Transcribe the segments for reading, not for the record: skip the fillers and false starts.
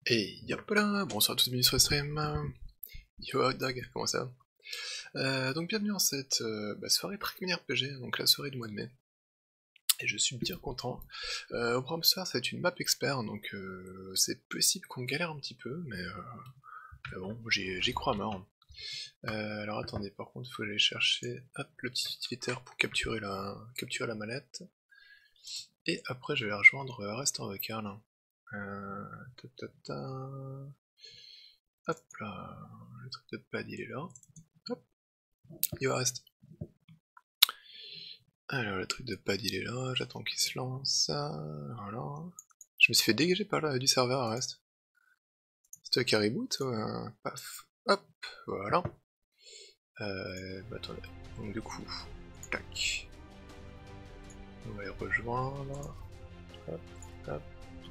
Et yop là, bonsoir à tous, bienvenue sur le stream. Yo Hotdog, comment ça va? Donc bienvenue en cette soirée préliminaire RPG, donc la soirée du mois de mai. Et je suis bien content. Au programme ce soir, ça va être une map expert, donc c'est possible qu'on galère un petit peu, mais bon, j'y crois à mort. Alors attendez, par contre, il faut aller chercher hop, le petit utilitaire pour capturer la mallette. Et après, je vais rejoindre Restaurant Vocal. Ta, ta, ta. Hop là, le truc de pad il est là. Hop, il va rester. Alors le truc de pad il est là, j'attends qu'il se lance. Voilà. Je me suis fait dégager par là du serveur, reste. C'est toi qui reboot ou paf. Hop, voilà. Attendez. Donc du coup, tac. On va les rejoindre. Hop, hop.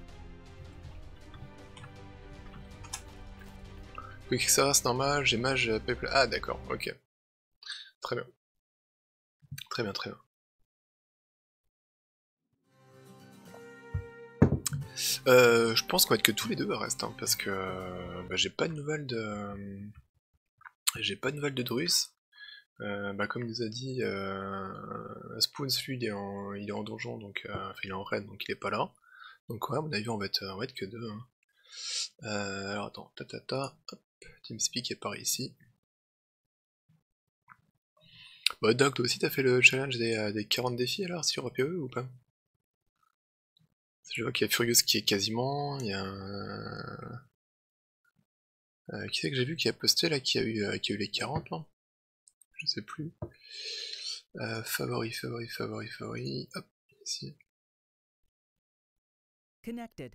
Quick server c'est normal, j'ai mage, peuple. Ah d'accord, ok. Très bien. Très bien, très bien. Je pense qu'on va être que tous les deux à reste, hein, parce que j'ai pas de nouvelles de. J'ai pas de nouvelles de Drus. Comme il nous a dit, Spoons lui il est en donjon, donc enfin il est en raid, donc il est pas là. Donc ouais, à mon avis on va être que deux. Hein. Alors attends, hop, TeamSpeak est par ici. Bah Doc, toi aussi t'as fait le challenge des 40 défis alors sur PE ou pas? Je vois qu'il y a Furious qui est quasiment, il y a qui c'est que j'ai vu qui a posté là, qui a eu les 40 là? Je sais plus. Favori, hop, ici. Connected.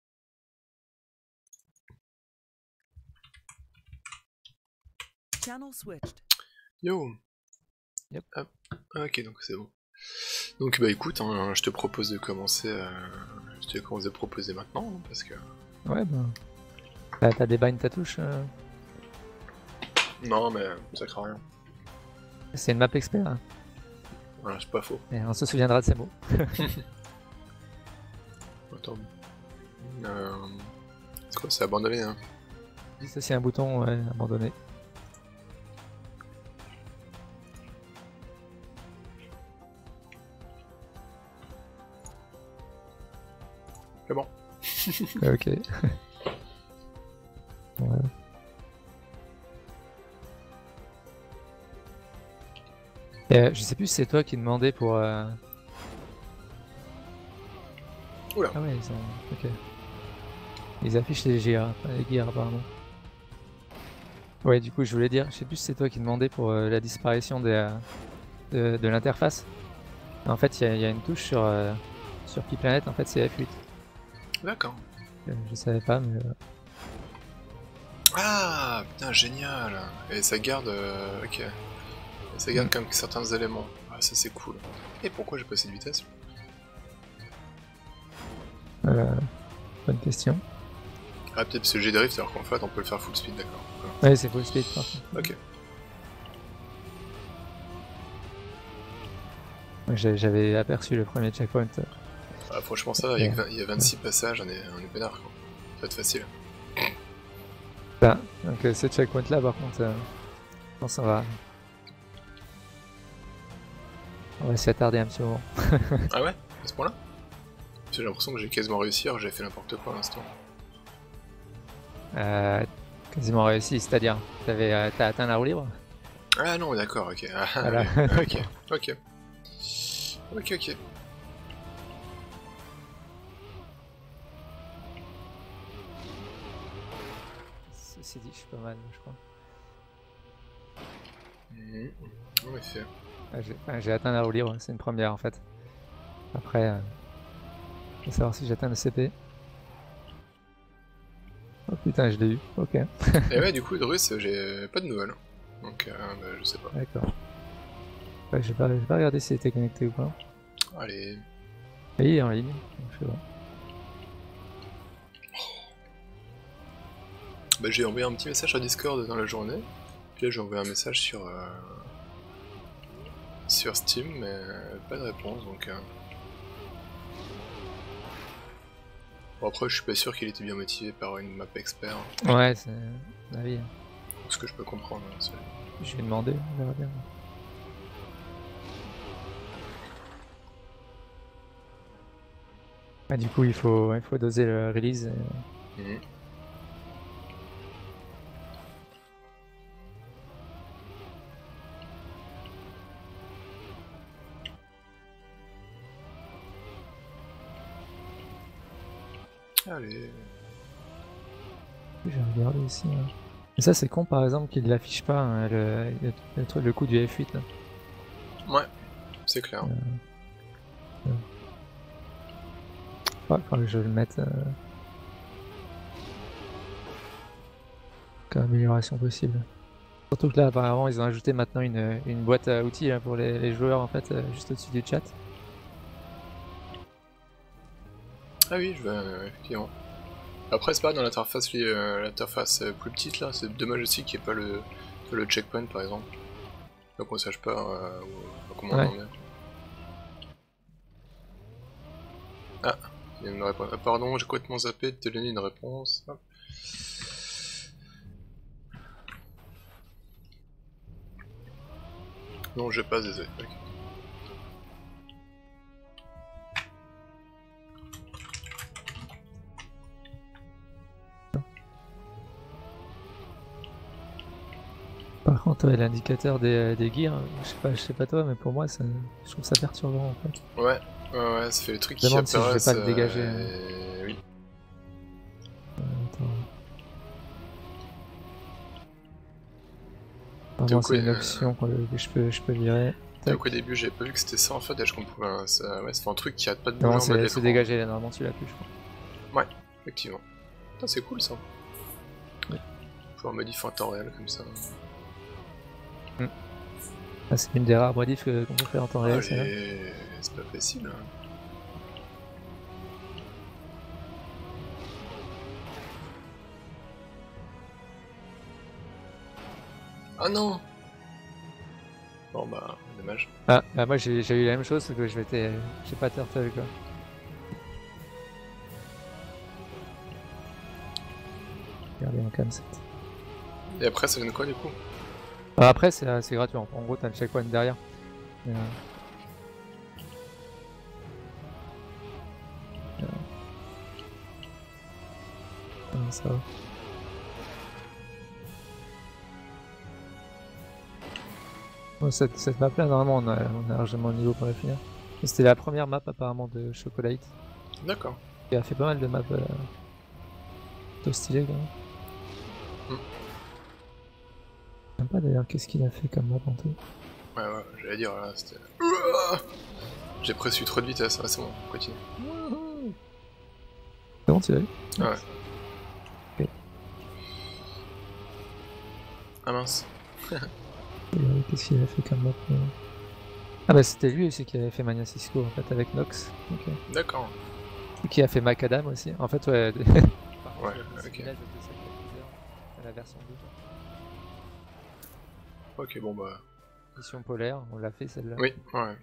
Channel switched. Yo. Yep. Hop. Ok, donc c'est bon. Donc bah écoute, hein, je te propose de commencer. Je te commence de proposer maintenant, hein, parce que. Ouais, t'as des binds ta touche. Non, mais ça craint rien. C'est une map expert, hein. Voilà, c'est pas faux. Et on se souviendra de ces mots. Attends. C'est quoi, c'est abandonné, hein? Dissocier un bouton, ouais, abandonné. C'est bon. Ok. Ouais. Et, je sais plus si c'est toi qui demandais pour. Oula. Ah ouais, ils ont. Ok. Ils affichent les gears, pas les gears apparemment. Ouais, du coup, je voulais dire, je sais plus si c'est toi qui demandais pour la disparition de l'interface. En fait, il y a une touche sur Pi-Planet, en fait, c'est F8. D'accord. Je savais pas, mais. Ah, putain, génial. Et ça garde. Ok. Et ça garde quand même certains éléments. Ah, ça c'est cool. Et pourquoi j'ai passé de vitesse? Bonne question. Ah, peut-être parce que j'ai drift, alors qu'en fait on peut le faire full speed, d'accord. Ouais, c'est full speed par contre. Ok. J'avais aperçu le premier checkpoint. Ah, franchement, ça, il y a 26 passages, on est peinard, quoi. Ça va être facile. Bah, donc ce checkpoint là, par contre, je pense qu'on va s'y attarder un petit moment. Ah ouais? À ce point-là? J'ai l'impression que j'ai quasiment réussi, alors j'ai fait n'importe quoi à l'instant. Quasiment réussi, c'est-à-dire, t'as atteint la roue libre? Ah non, d'accord, ok. Ah, Voilà. ok. Ceci dit, je suis pas mal, je crois. En effet. J'ai atteint la roue libre, c'est une première en fait. Après, je vais savoir si j'atteins le CP. Oh putain, je l'ai eu, ok. Et ouais, du coup, Drus, j'ai pas de nouvelles. Donc, je sais pas. D'accord. Ouais, je vais pas regarder s'il était connecté ou pas. Allez. Et il est en ligne, donc c'est bon. Bah, j'ai envoyé un petit message sur Discord dans la journée. Puis là, j'ai envoyé un message sur Steam, mais pas de réponse, donc. Bon, après, je suis pas sûr qu'il était bien motivé par une map expert. Ouais, c'est la vie. Ce que je peux comprendre. Hein, je vais demander, on verra bien. Ah, du coup, il faut doser le release. Allez. Je vais regarder ici. Hein. Et ça, c'est con par exemple qu'il l'affiche pas, hein, le coup du F8 là. Ouais, c'est clair. Ouais, faudrait que je le mette comme amélioration possible. Surtout que là, apparemment, ils ont ajouté maintenant une boîte à outils là, pour les joueurs en fait, juste au-dessus du chat. Ah oui, je vais effectivement. Après, c'est pas dans l'interface plus petite là, c'est dommage aussi qu'il n'y ait pas le checkpoint par exemple. Donc on sache pas comment on en est. Ah, il y a une réponse. Ah, pardon, j'ai complètement zappé de te donner une réponse. Hop. Non, j'ai pas désolé. Okay. Par contre, ouais, l'indicateur des gears, je sais pas toi, mais pour moi, je trouve ça perturbant en fait. Ouais, ça fait les trucs qui apparaissent. Si je vais pas le dégager. Oui. Attends. C'est une option que je peux virer. Donc au début, j'avais pas vu que c'était ça en fait, et je comprends. Ouais, c'est un truc qui arrête pas de bouger. Non, c'est dégagé là, normalement tu l'as plus, je crois. Ouais, effectivement. C'est cool ça. Oui. Pouvoir modifier en temps réel comme ça. Ah, c'est une des rares modifs qu'on peut faire en temps réel, c'est pas facile. Hein. Ah non. Bon bah, dommage. Ah, bah moi j'ai eu la même chose, c'est que j'ai pas turtle quoi. Regardez en cam 7. Et après ça donne quoi du coup? Après c'est gratuit, en gros t'as le checkpoint derrière. Ça va. Bon, cette map là normalement on a largement le niveau pour la finir. C'était la première map apparemment de Chocolate. D'accord. Il a fait pas mal de maps plutôt stylées quand même. Je sais pas d'ailleurs qu'est-ce qu'il a fait comme map en tout. Ouais, j'allais dire là, c'était... J'ai presque eu trop de vitesse, ouais, c'est bon, continue. C'est bon, tu l'as vu? Ouais. Okay. Ah mince. Qu'est-ce qu'il a fait comme map Ah bah c'était lui aussi qui avait fait Mania Cisco en fait avec Nox. Okay. D'accord. Et qui a fait Macadam aussi. En fait ouais. Ouais, ok. La version 2. Ok, bon bah... Mission polaire, on l'a fait celle-là. Oui, ouais.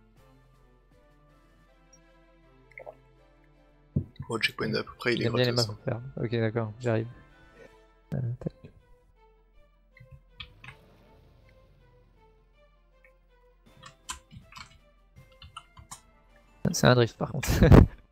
Bon, le checkpoint à peu près, il est bien les maps à faire. Ok, d'accord, j'arrive. C'est un drift par contre.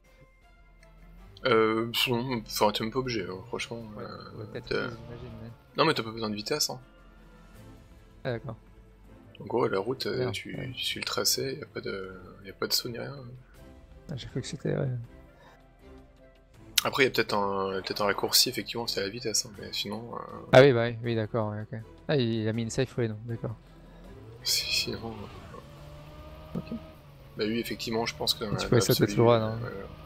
Enfin, t'es même pas obligé, hein, franchement. Non, mais t'as pas besoin de vitesse. Hein. Ah, d'accord. En gros, la route, tu suis le tracé, y'a pas de saut ni rien. Ah, j'ai cru que c'était. Ouais. Après, il y a peut-être un raccourci, effectivement, c'est la vitesse, hein, mais sinon. Ah oui, bah oui, d'accord, ouais, ok. Ah, il a mis une safe way, non, d'accord. Sinon. Ok. Bah oui, effectivement, je pense que dans tu pouvais sauter tout droit, non?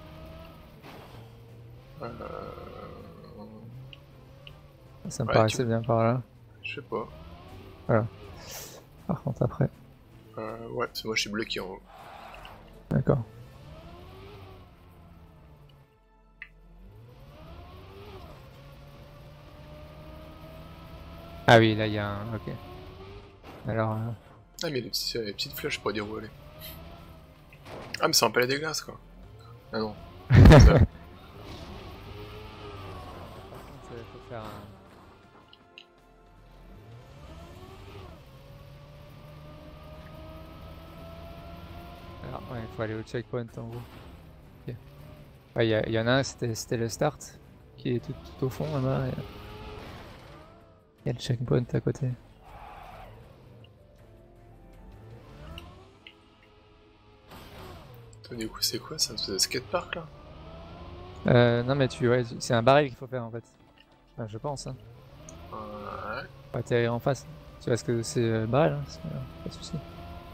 Ça me paraissait bien par là. Je sais pas. Voilà. Par contre, après. Ouais, c'est moi, je suis bloqué en haut. D'accord. Ah oui, là il y a un... Ok. Alors... Ah mais les petites flèches pour dire où aller. Ah mais c'est un palais des glaces quoi. Ah non. faut faire un... Alors, ouais, il faut aller au checkpoint en gros. Ok. Ouais, y en a un, c'était le start, qui est tout au fond là-bas. Il y a le checkpoint à côté. Du coup, c'est quoi ça? C'est un skatepark là? Non, mais ouais, c'est un baril qu'il faut faire en fait. Enfin, je pense. Hein. Ouais. Faut atterrir en face. Tu vois ce que c'est le baril, hein, pas de soucis.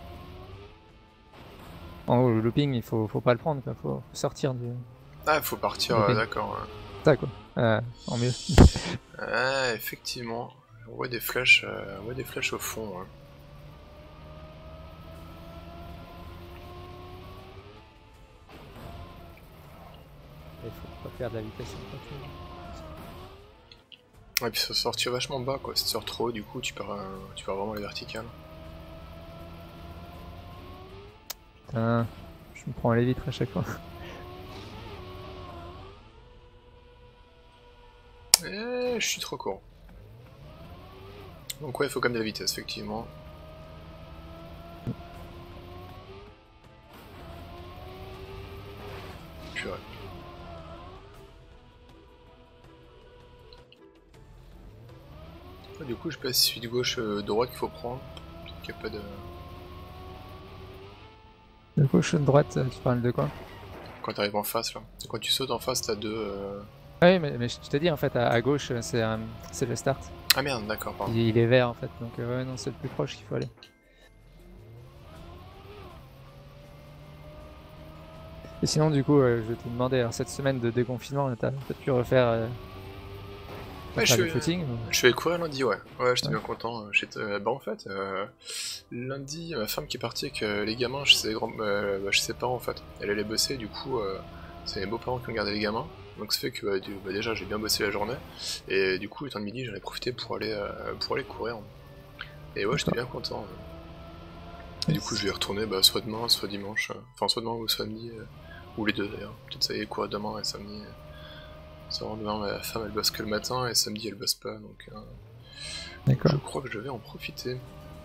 En gros, le looping, il faut pas le prendre, quoi. Faut sortir du. Ah, il faut partir, d'accord. Ouais. Ça, quoi. En mieux. Ah, effectivement. On voit des flèches, au fond. Hein. Il faut pas faire de la vitesse en voiture. Ouais, puis ça sortir vachement bas, quoi. Si tu sors trop haut, du coup, tu perds vraiment les verticales. Putain, je me prends les vitres à chaque fois. Je suis trop court. Donc ouais, il faut quand même de la vitesse, effectivement. Purée. Du coup, je sais pas si c'est de gauche, droite qu'il faut prendre. Il n'y a pas de... De gauche ou de droite, tu parles de quoi? Quand tu arrives en face, là. Quand tu sautes en face, t'as deux... Oui, mais je t'ai dit, en fait, à gauche, c'est le start. Ah merde, d'accord, pardon. Il est vert, en fait, donc ouais, non, c'est le plus proche qu'il faut aller. Et sinon, du coup, je te demandais, alors cette semaine de déconfinement, t'as pu refaire Ouais, le footing je suis allé courir lundi, ouais. Ouais, j'étais bien content. Bah en fait, lundi, ma femme qui est partie avec les gamins chez ses parents, en fait. Elle allait bosser, du coup, c'est mes beaux-parents qui ont gardé les gamins. Donc ça fait que déjà j'ai bien bossé la journée. Et du coup, le temps de midi, j'en ai profité pour aller courir. Et ouais, j'étais bien content. Et du coup, je vais y retourner soit demain, soit dimanche. Enfin, soit demain ou samedi. Ou les deux d'ailleurs. Peut-être ça y est, courir demain et samedi. Demain, ma femme elle bosse que le matin et samedi elle bosse pas, donc je crois que je vais en profiter.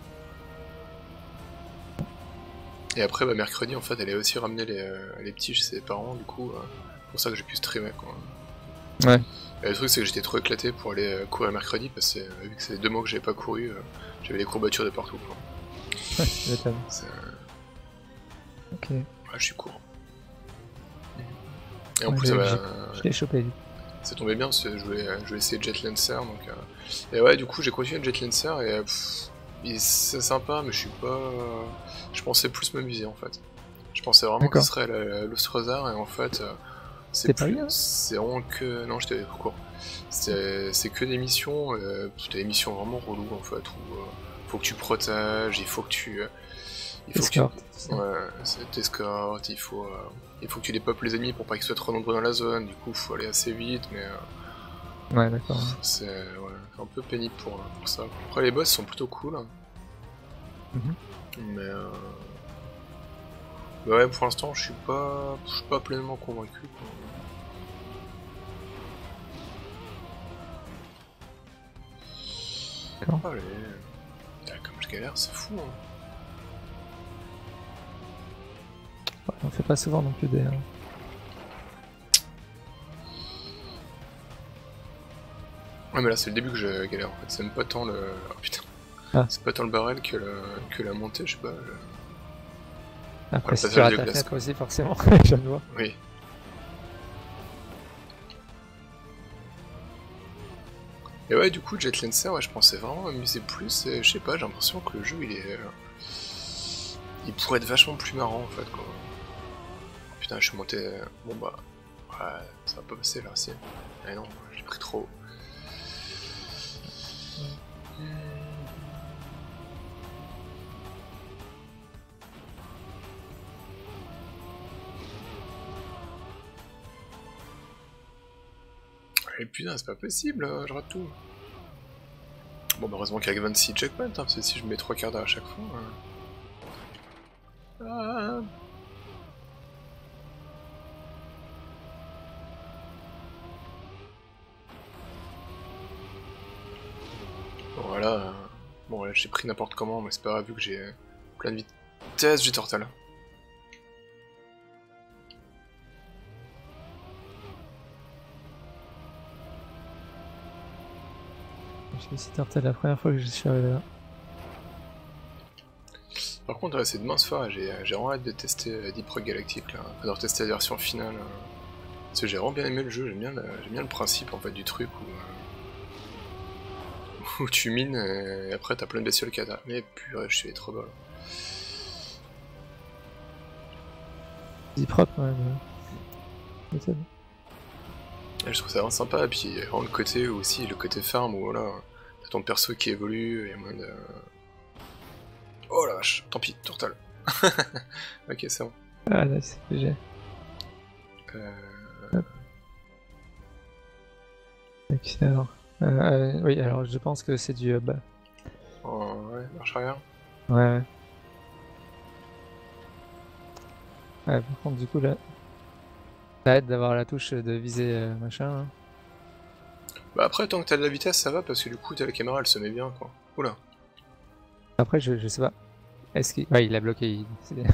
Et après, mercredi en fait, elle a aussi ramené les petits chez ses parents, du coup, pour ça que j'ai pu streamer quoi. Ouais. Et le truc c'est que j'étais trop éclaté pour aller courir mercredi parce que vu que c'est 2 mois que j'avais pas couru, j'avais des courbatures de partout quoi. Ouais, tu m'étonnes. Ok. Ouais, je suis court. Et en plus, je l'ai chopé. Ça tombait bien parce que je voulais essayer Jet Lancer, donc... Et ouais, du coup, j'ai continué Jet Lancer et c'est sympa, mais je suis pas... Je pensais plus m'amuser, en fait. Je pensais vraiment que ce serait l'Ostrozar, et en fait... c'est pas bien. C'est vraiment que... Non, j'étais court. C'est que des missions, des missions vraiment reloues, en fait, où faut que tu protèges, il faut que tu... t'escortes, il faut que tu dépeuples les ennemis pour pas qu'ils soient trop nombreux dans la zone, du coup faut aller assez vite, mais ouais, d'accord. c'est un peu pénible pour ça. Après les boss sont plutôt cool, mais ouais, pour l'instant je suis pas pleinement convaincu. D'accord. Allez. Comme je galère, c'est fou. On fait pas souvent non plus des... Ouais, mais là c'est le début que je galère en fait, c'est même pas tant le... Oh putain. C'est pas tant le barrel que la montée, je sais pas. Après si tu rates ta fenêtre aussi forcément, je le vois. Oui. Et ouais, du coup, Jet Lancer, ouais, je pensais vraiment m'amuser plus, et je sais pas, j'ai l'impression que le jeu il pourrait être vachement plus marrant en fait quoi. Oh, putain, je suis monté... Bon bah... Ouais, ça va pas passer là, si. Ah non, j'ai pris trop haut. Et putain, c'est pas possible, je rate tout. Bon, bah heureusement qu'il y a 26 checkpoints, parce que si je mets 3 quarts d'heure à chaque fois... Voilà. Bon, là j'ai pris n'importe comment, mais c'est pas grave, vu que j'ai plein de vitesse, j'ai Tortal. Je me suis Tortal la première fois que je suis arrivé là. Par contre, ouais, c'est de mince foi, j'ai vraiment hâte de tester Deep Rock Galactic là, de retester la version finale. Parce que j'ai vraiment bien aimé le jeu, j'aime bien le principe en fait du truc où tu mines et après t'as plein de bestioles kata. Mais purée, je suis trop bas là. Deep Rock, ouais, mais... Et je trouve ça vraiment sympa, et puis il y a vraiment le côté aussi, le côté farm où voilà, t'as ton perso qui évolue et en mode. Oh la vache, tant pis, Tortal. Ok, c'est bon. Ah là, c'est GG. Alors. Oui, alors je pense que c'est du hub. Oh, ouais, marche arrière. Ouais. Ouais, par contre, du coup, là, ça aide d'avoir la touche de viser machin. Hein. Bah après, tant que t'as de la vitesse, ça va, parce que du coup, t'as la caméra, elle se met bien, quoi. Oula. Après, je sais pas. Est-ce qu'il... Ouais, il a bloqué.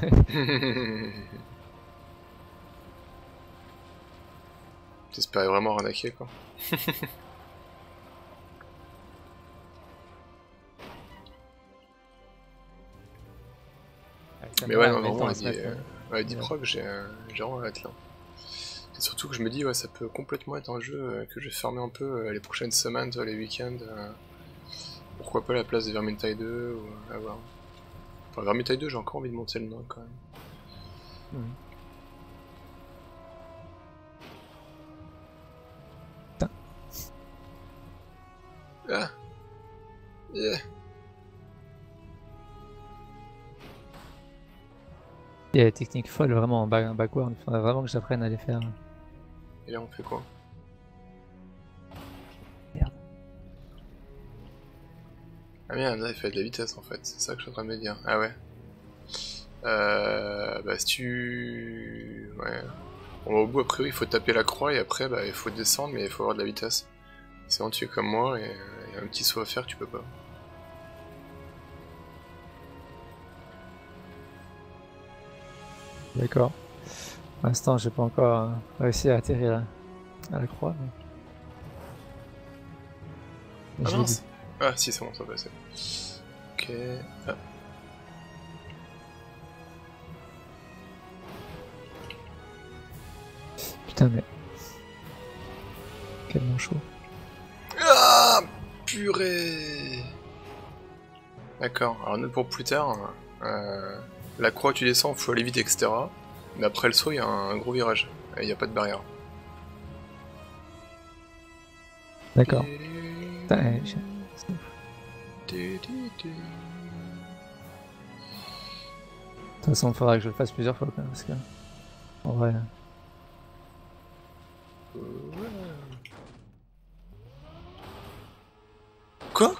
J'espérais vraiment arnaquer, quoi. Mais ouais, non, vraiment, Deep Rock, j'ai vraiment hâte, là. Et surtout que je me dis, ouais, ça peut complètement être un jeu que je vais fermer un peu les prochaines semaines, les week-ends. Pourquoi pas la place de Vermintide 2, ou à voir. Enfin, Vermintide 2, j'ai encore envie de monter le nom, quand même. Ah yeah. Il y a des techniques folles vraiment en backward, il faudrait vraiment que j'apprenne à les faire. Et là on fait quoi? Merde. Ah merde, là il fait de la vitesse en fait, c'est ça que je suis en train de me dire. Ah ouais. Bah si tu... Ouais. Bon, au bout a priori il faut taper la croix et après bah il faut descendre mais il faut avoir de la vitesse. Sinon tu es comme moi et il y a un petit saut à faire que tu peux pas. D'accord. Pour l'instant, j'ai pas encore réussi à atterrir à la croix. Mais... Ah mince. Ah si, c'est bon, ça va passer. Ok. Ah. Putain, mais... Tellement chaud. Ah purée. D'accord, alors note pour plus tard. La croix tu descends, faut aller vite, etc. Mais après le saut, il y a un gros virage. Il n'y a pas de barrière. D'accord. De toute façon, il faudra que je le fasse plusieurs fois quand même, parce que... En vrai... Quoi?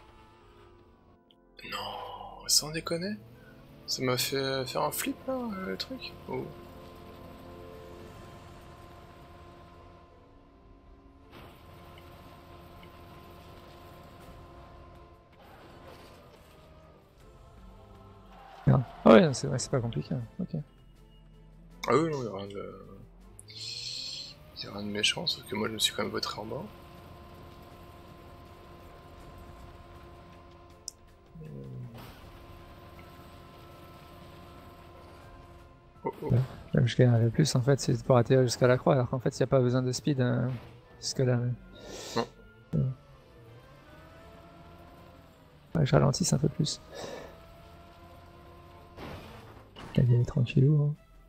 Non, sans déconner. Ça m'a fait faire un flip là, le truc. Oh. Merde. Ah ouais, c'est pas compliqué. Ok. Ah oui, non, il n'y a rien de... Il y a rien de méchant, sauf que moi je me suis quand même voté en bas. Oh, oh. Là, je gagne plus en fait, c'est pour atterrir jusqu'à la croix, alors qu'en fait il n'y a pas besoin de speed jusque là. Non. Ouais, je ralentis un peu plus. Là, il est tranquillou.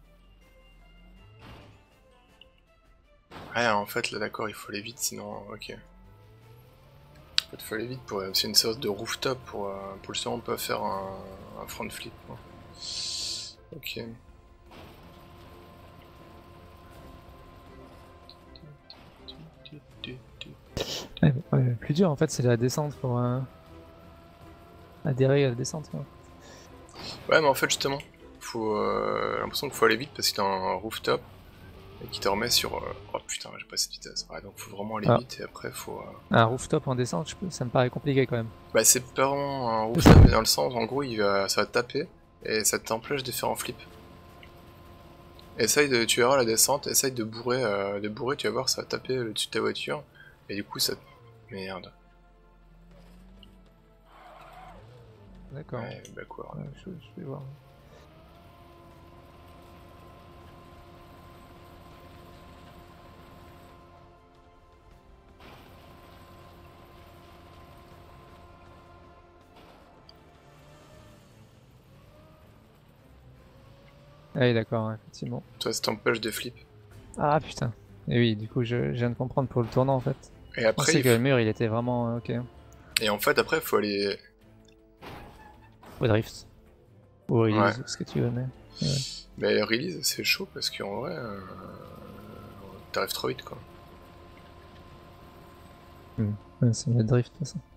Hein. Ouais, en fait, là d'accord, il faut aller vite, sinon... Ok. En fait, il faut aller vite pour... C'est une sorte de rooftop pour justement pas faire un front flip. Quoi. Ok. Ouais, le plus dur en fait c'est la descente pour adhérer à la descente. Quoi. Ouais mais en fait justement, faut l'impression qu'il faut aller vite parce qu'il y a un rooftop et qui te remet sur... Oh putain, j'ai pas cette vitesse. Ouais, donc faut vraiment aller vite et après faut... Un rooftop en descente, ça me paraît compliqué quand même. Bah c'est pas vraiment un rooftop, mais dans le sens, en gros, ça va te taper et ça t'empêche de faire en flip. Essaye de... Tu verras la descente, essaye de bourrer, tu vas voir, ça va taper le dessus de ta voiture et du coup ça... Merde. D'accord. Ouais, bah quoi. Ouais, je vais voir. Ah oui, d'accord, effectivement. Toi, ça t'empêche de flip. Ah putain. Et oui, du coup, je viens de comprendre pour le tournant en fait. Et après, je pensais que le mur il était vraiment ok. Et en fait, après, il faut aller. Au drift. Ou release, ce que tu veux, mais. Ouais. Mais release, c'est chaud parce qu'en vrai, t'arrives trop vite quoi. Ouais, c'est le drift de toute façon.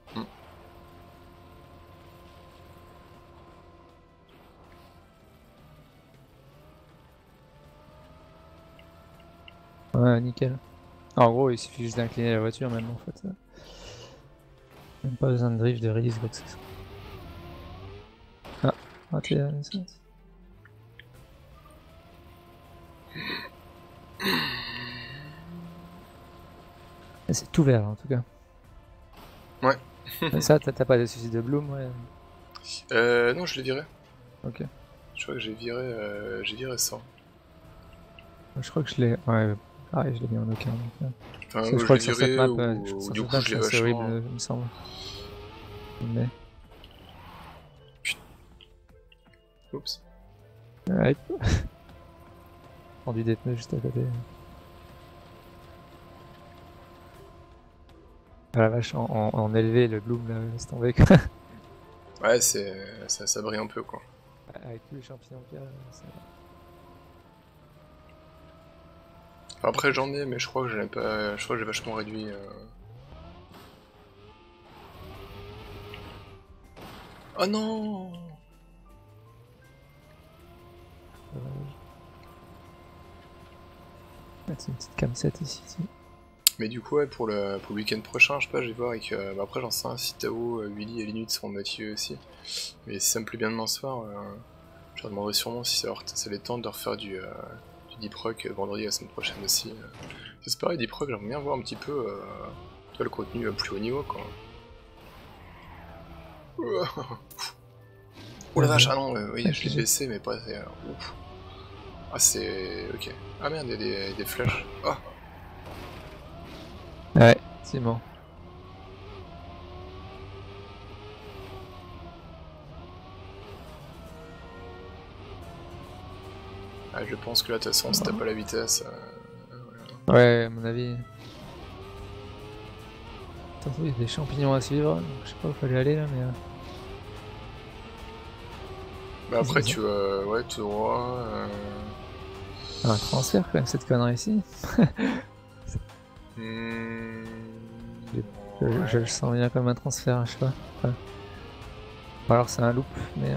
Ouais, nickel. En gros, il suffit juste d'incliner la voiture même en fait. Même pas besoin de drift, de release, quoi que ce soit. Ah, raté la naissance. C'est tout vert en tout cas. Ouais. Ça, t'as pas de soucis de bloom, ouais. Non, je l'ai viré. Ok. Je crois que j'ai viré ça. Je crois que je l'ai. Ouais, pareil, je l'ai mis en aucun. Enfin, je crois que sur cette map, du coup, je l'ai c'est vachement... horrible, il me semble. Mais... Oups. Ouais. Rendu des pneus juste à côté. Ah la vache, en élevé, le bloom là, laisse tomber quoi. Ouais, ça brille un peu quoi. Avec tous les champignons qu'il y a, ça... Après j'en ai, mais je crois que je pas. Je crois que j'ai vachement réduit. Oh non! C'est une petite cam 7 ici. Mais du coup, ouais, pour le week-end prochain, je sais pas, je vais voir avec. Après, j'en sais un, si Tao, Willy et Linux seront motivés aussi. Mais si ça me plaît bien demain soir, je leur demanderai sûrement si ça les tente de refaire du Deep Rock vendredi la semaine prochaine aussi. C'est pareil, Deep Rock, j'aimerais bien voir un petit peu le contenu plus haut niveau quoi. Oh la vache, ah non, oui, je l'ai baissé, mais pas. Ouf. Ah, c'est. Ok. Ah merde, il y a des flèches. Oh! Ouais, c'est bon. Ah, je pense que là, de toute façon, si t'as pas la vitesse. Ouais, à mon avis. Attention, il y a des champignons à suivre, donc je sais pas où il fallait aller là, mais. Bah après, tu vas. Ouais, tout droit. Un transfert quand même, cette connerie ici. Je le sens bien comme un transfert, je sais pas. Ouais. Ou alors c'est un loop, mais.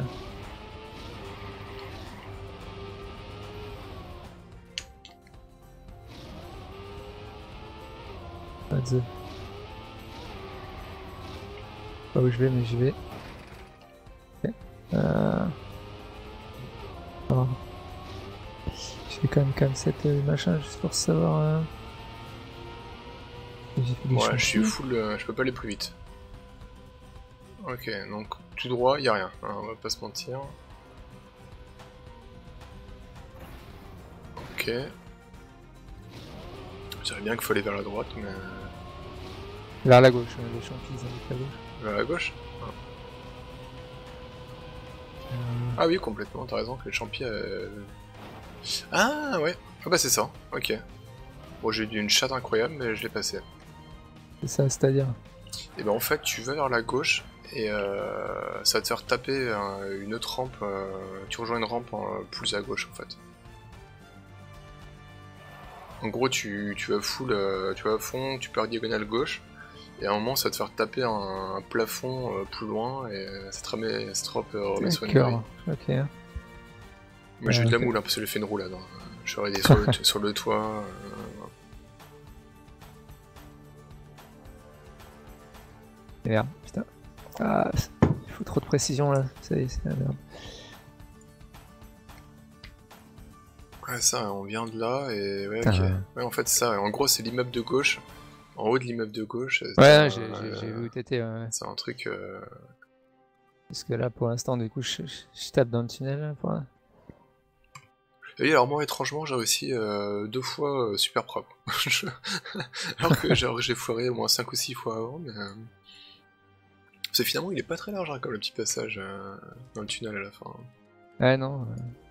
Pas où je vais, mais j'y vais. Okay. Oh. Je fais quand même cette machin juste pour savoir. Ouais, je suis full, je peux pas aller plus vite. Ok, donc tout droit, y a rien, hein, on va pas se mentir. Ok. Je dirais bien qu'il faut aller vers la droite, mais... Vers la gauche, les champignons avec la gauche. Vers la gauche? Ah oui, complètement, t'as raison que les champignons... Ah ouais, ah bah c'est ça, ok. Bon, j'ai eu une chatte incroyable, mais je l'ai passé. C'est ça, c'est-à-dire? Et ben en fait, tu vas vers la gauche, et ça va te faire taper une autre rampe, tu rejoins une rampe plus à gauche en fait. En gros, tu vas full, tu vas à fond, tu pars diagonale gauche, et à un moment ça va te faire taper un plafond plus loin, et ça te remet sur une grille. Ok. Mais j'ai eu de la moule, hein, parce que j'ai fait une roulade. Hein. je suis arrivé sur le toit. Merde, putain. Ah, il faut trop de précision là, ça y est, c'est la merde. Ouais, ça, on vient de là et ouais, ok. Ouais, en fait, ça, en gros, c'est l'immeuble de gauche. En haut de l'immeuble de gauche. Ouais, j'ai vu où t'étais. Ouais. C'est un truc. Parce que là, pour l'instant, du coup, je tape dans le tunnel. Là, pour... Et alors, moi, étrangement, j'ai réussi 2 fois super propre. Alors que j'ai foiré au moins 5 ou 6 fois avant, mais. Parce que finalement, il est pas très large, hein, comme le petit passage dans le tunnel à la fin. Ouais, non.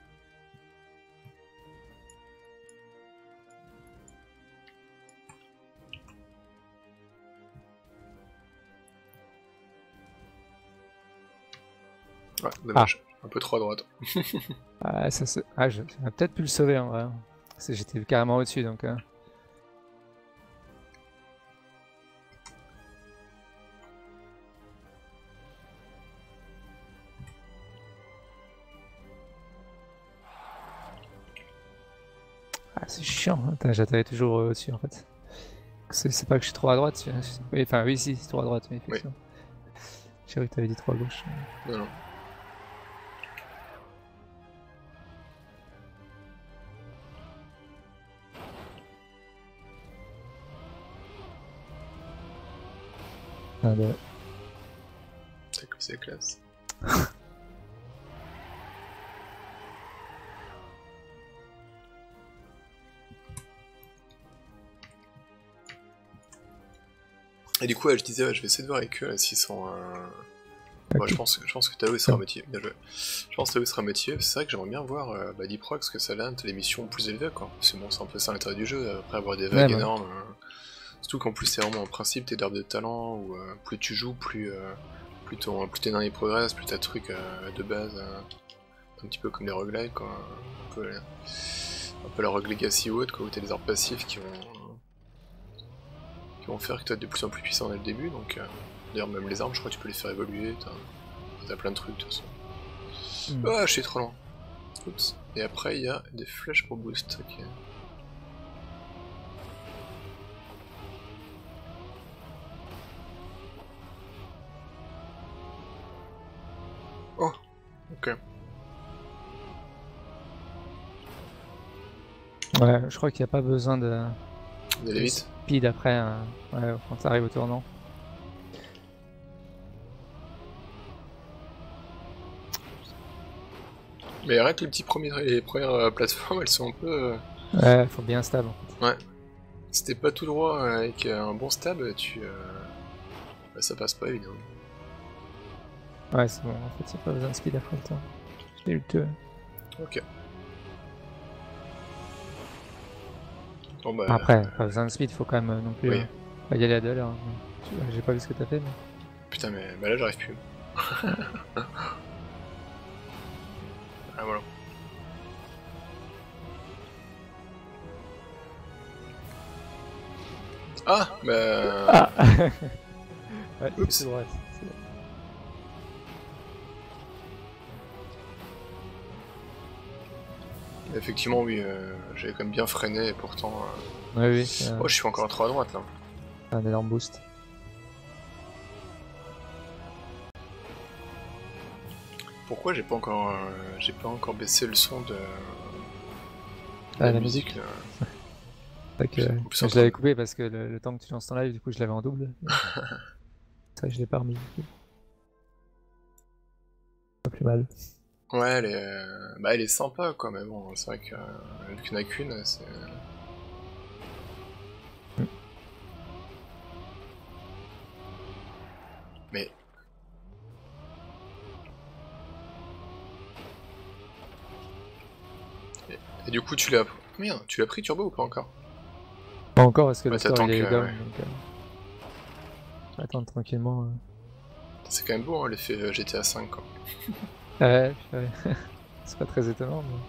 Ouais, dommage. Un peu trop à droite. J'aurais peut-être pu le sauver en vrai. Parce que j'étais carrément au-dessus donc. Ah, c'est chiant, hein. J'atterris toujours au-dessus en fait. C'est pas que je suis trop à droite. Enfin, oui, si, c'est trop à droite, mais effectivement. J'ai cru que t'avais dit trop à gauche. Non, non. Ah, bah. C'est classe. Et du coup, ouais, je disais, ouais, je vais essayer de voir avec eux là, s'ils sont. Bon, je pense que Tao sera motivé. Bien joué. Je pense que Tao sera motivé. C'est vrai que j'aimerais bien voir Diprox, que ça a les missions plus élevées, quoi. C'est bon, c'est un peu ça l'intérêt du jeu, après avoir des vagues énormes. Surtout qu'en plus, c'est vraiment en principe tes d'arbre de talent, où plus tu joues, plus tes derniers progressent, plus t'as de trucs de base. Un petit peu comme les roguelikes, quoi. Un peu la Rogue Legacy ou autre, quoi, où t'as des arbres passifs qui vont faire que tu vas être de plus en plus puissant dès le début, donc d'ailleurs même les armes je crois que tu peux les faire évoluer, t'as plein de trucs de toute façon. Ah, je suis trop lent. Oups. Et après il y a des flèches pour boost, ok. Oh, ok. Ouais, je crois qu'il n'y a pas besoin d'aller vite. Speed après, ouais, quand ça arrive au tournant. Mais arrête les premières plateformes, elles sont un peu. Ouais, faut bien stable en fait. Ouais. Si t'es pas tout droit avec un bon stab, bah, ça passe pas évidemment. Ouais, c'est bon, en fait, il n'y a pas besoin de speed après le temps. J'ai eu le 2. Ok. Bon, bah, après, pas besoin de speed, faut quand même non plus oui. y aller à 2 heures. J'ai pas vu ce que t'as fait, mais. Putain, mais bah là j'arrive plus. Ah voilà. Ah bah. Ah ouais, oups. C'est droit. Effectivement, oui, j'avais quand même bien freiné et pourtant. Oui. Oh, je suis encore trop à droite là. Un énorme boost. Pourquoi j'ai pas encore baissé le son de la musique. Je l'avais coupé parce que le temps que tu lances ton live, du coup je l'avais en double. C'est vrai que je l'ai pas remis. Pas plus mal. Ouais, elle est sympa quoi, mais bon, c'est vrai que vu qu'il n'y en a qu'une, c'est. Mais. Et du coup, tu l'as. Merde, tu l'as pris Turbo ou pas encore? Pas encore parce que le score il est down. Ouais. Donc, attendre tranquillement. C'est quand même beau hein, l'effet GTA 5 quoi. Ouais. C'est pas très étonnant. Mais...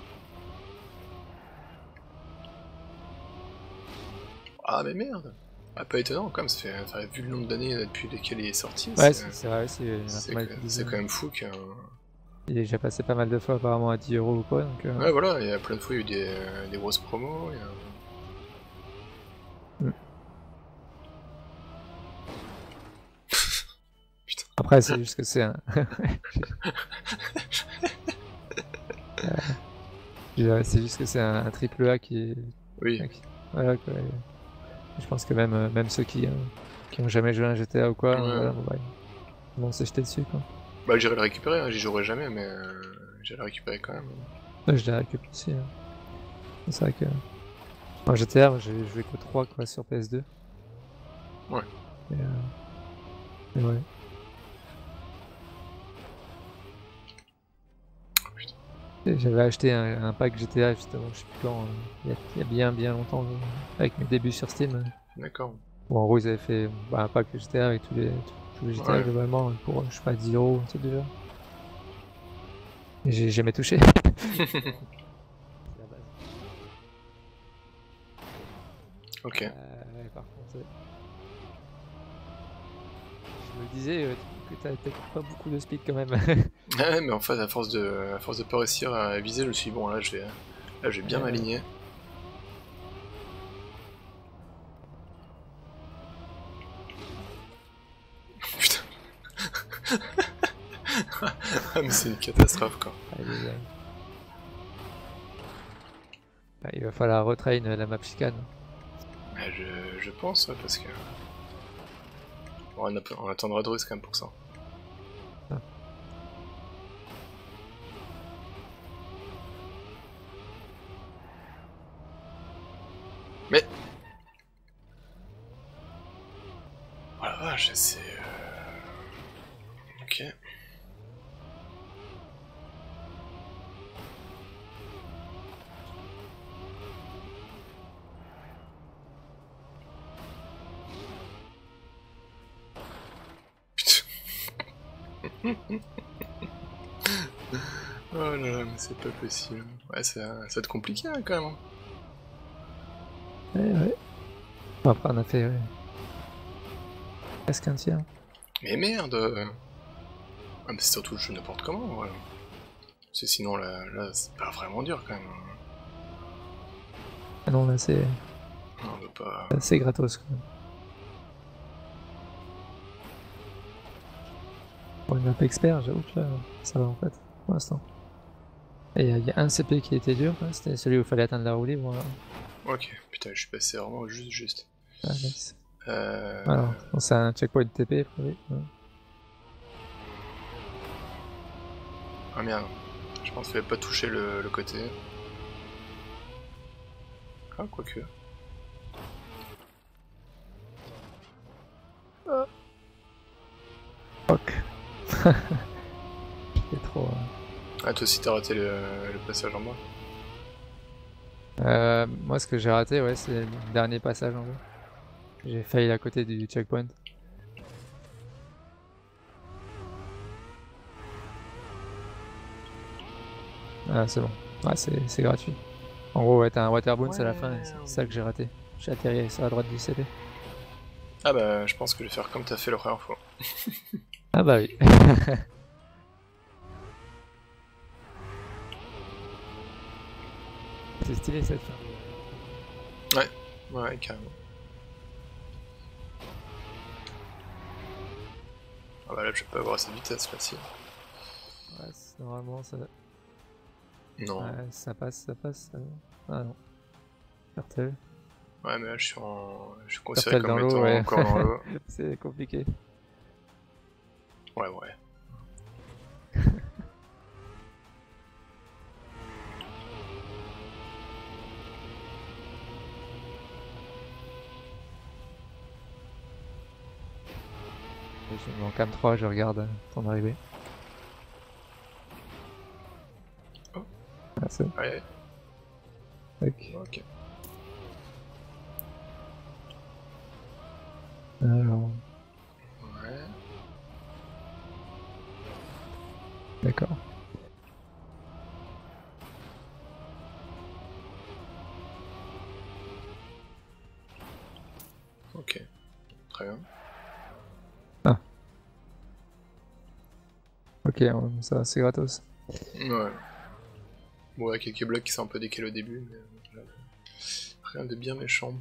Ah mais merde. Ah, pas étonnant quand même, vu le nombre d'années depuis lesquelles il est sorti. Ouais, c'est vrai, c'est quand même fou qu'un Il est déjà passé pas mal de fois apparemment à 10 € ou quoi. Donc, Ouais, voilà, il y a plein de fois, il y a eu des grosses promos. Putain. Après, c'est juste que c'est un. C'est juste que c'est un triple A qui est. Oui. Voilà quoi. Je pense que même ceux qui ont jamais joué à un GTA ou quoi, Ouais. voilà, ils vont se jeter dessus quoi. Bah j'irai le récupérer, hein, j'y jouerai jamais, mais j'irai le récupérer quand même. Ouais, je l'ai récupéré aussi. Hein. C'est vrai que. En GTA, j'ai joué que 3 quoi sur PS2. Ouais. Et ouais. Oh, putain. J'avais acheté un pack GTA justement, je sais plus quand, il y a bien longtemps, avec mes débuts sur Steam. D'accord. Bon, en gros, ils avaient fait un pack GTA avec tous les GTA Ouais. globalement pour, je sais pas, 10 €, un truc déjà. Et j'ai jamais touché. Ok. Ouais, par contre, je me disais que t'as pas beaucoup de speed quand même. Ouais, mais en fait, à force de pas réussir à viser, je me suis dit, bon, là, je vais bien m'aligner. Putain. Ah, mais c'est une catastrophe, quoi. Il va falloir retrain la map chicane. Je pense, ouais, parce que... Bon, on attendra de risque quand même pour ça. Ah. Mais... Oh la vache, c'est... Ok. Oh là là, mais c'est pas possible. Ouais, ça va être compliqué hein, quand même. Ouais. Après, on a fait presque un tiers. Mais merde. Ah, mais c'est surtout le jeu n'importe comment. Ouais. C'est sinon là c'est pas vraiment dur quand même. Ah non, là c'est. On veut pas. C'est gratos quand même. Pour une map expert, j'avoue que là, ça va en fait, pour l'instant. Et il y a un CP qui était dur, c'était celui où il fallait atteindre la roue libre. Ok, putain, je suis passé vraiment juste. Ah, nice. Alors, c'est un checkpoint TP, oui. Ouais. Ah merde, je pense qu'il fallait pas toucher le côté. Ah, quoique. Fuck. C'est trop. Ah, toi aussi t'as raté le passage en bas. Moi, ce que j'ai raté, ouais, c'est le dernier passage en gros. J'ai failli à côté du checkpoint. Ah, c'est bon. Ouais, c'est gratuit. En gros, ouais, t'as un water bounce à la fin, et c'est ça que j'ai raté. J'ai atterri sur la droite du CP. Ah bah, je pense que je vais faire comme t'as fait la première fois. Ah bah oui. C'est stylé cette fin. Ouais, carrément. Ah bah là, je vais pas avoir cette vitesse là-ci. Ouais, normalement ça... Non. Ouais, ça passe. Ah non. Turtle. Ouais, mais là, je suis considéré Turtle comme dans étant l'eau, ouais. encore dans l'eau. C'est compliqué. Ouais. En cam 3, je regarde ton arrivée. Oh. Ah, c'est Ouais. Ok. Alors... Ouais. D'accord. Ok. Très bien. Ah. Ok, ça c'est gratos. Ouais. Bon, il y a quelques blocs qui sont un peu décalés au début, mais rien de bien méchant.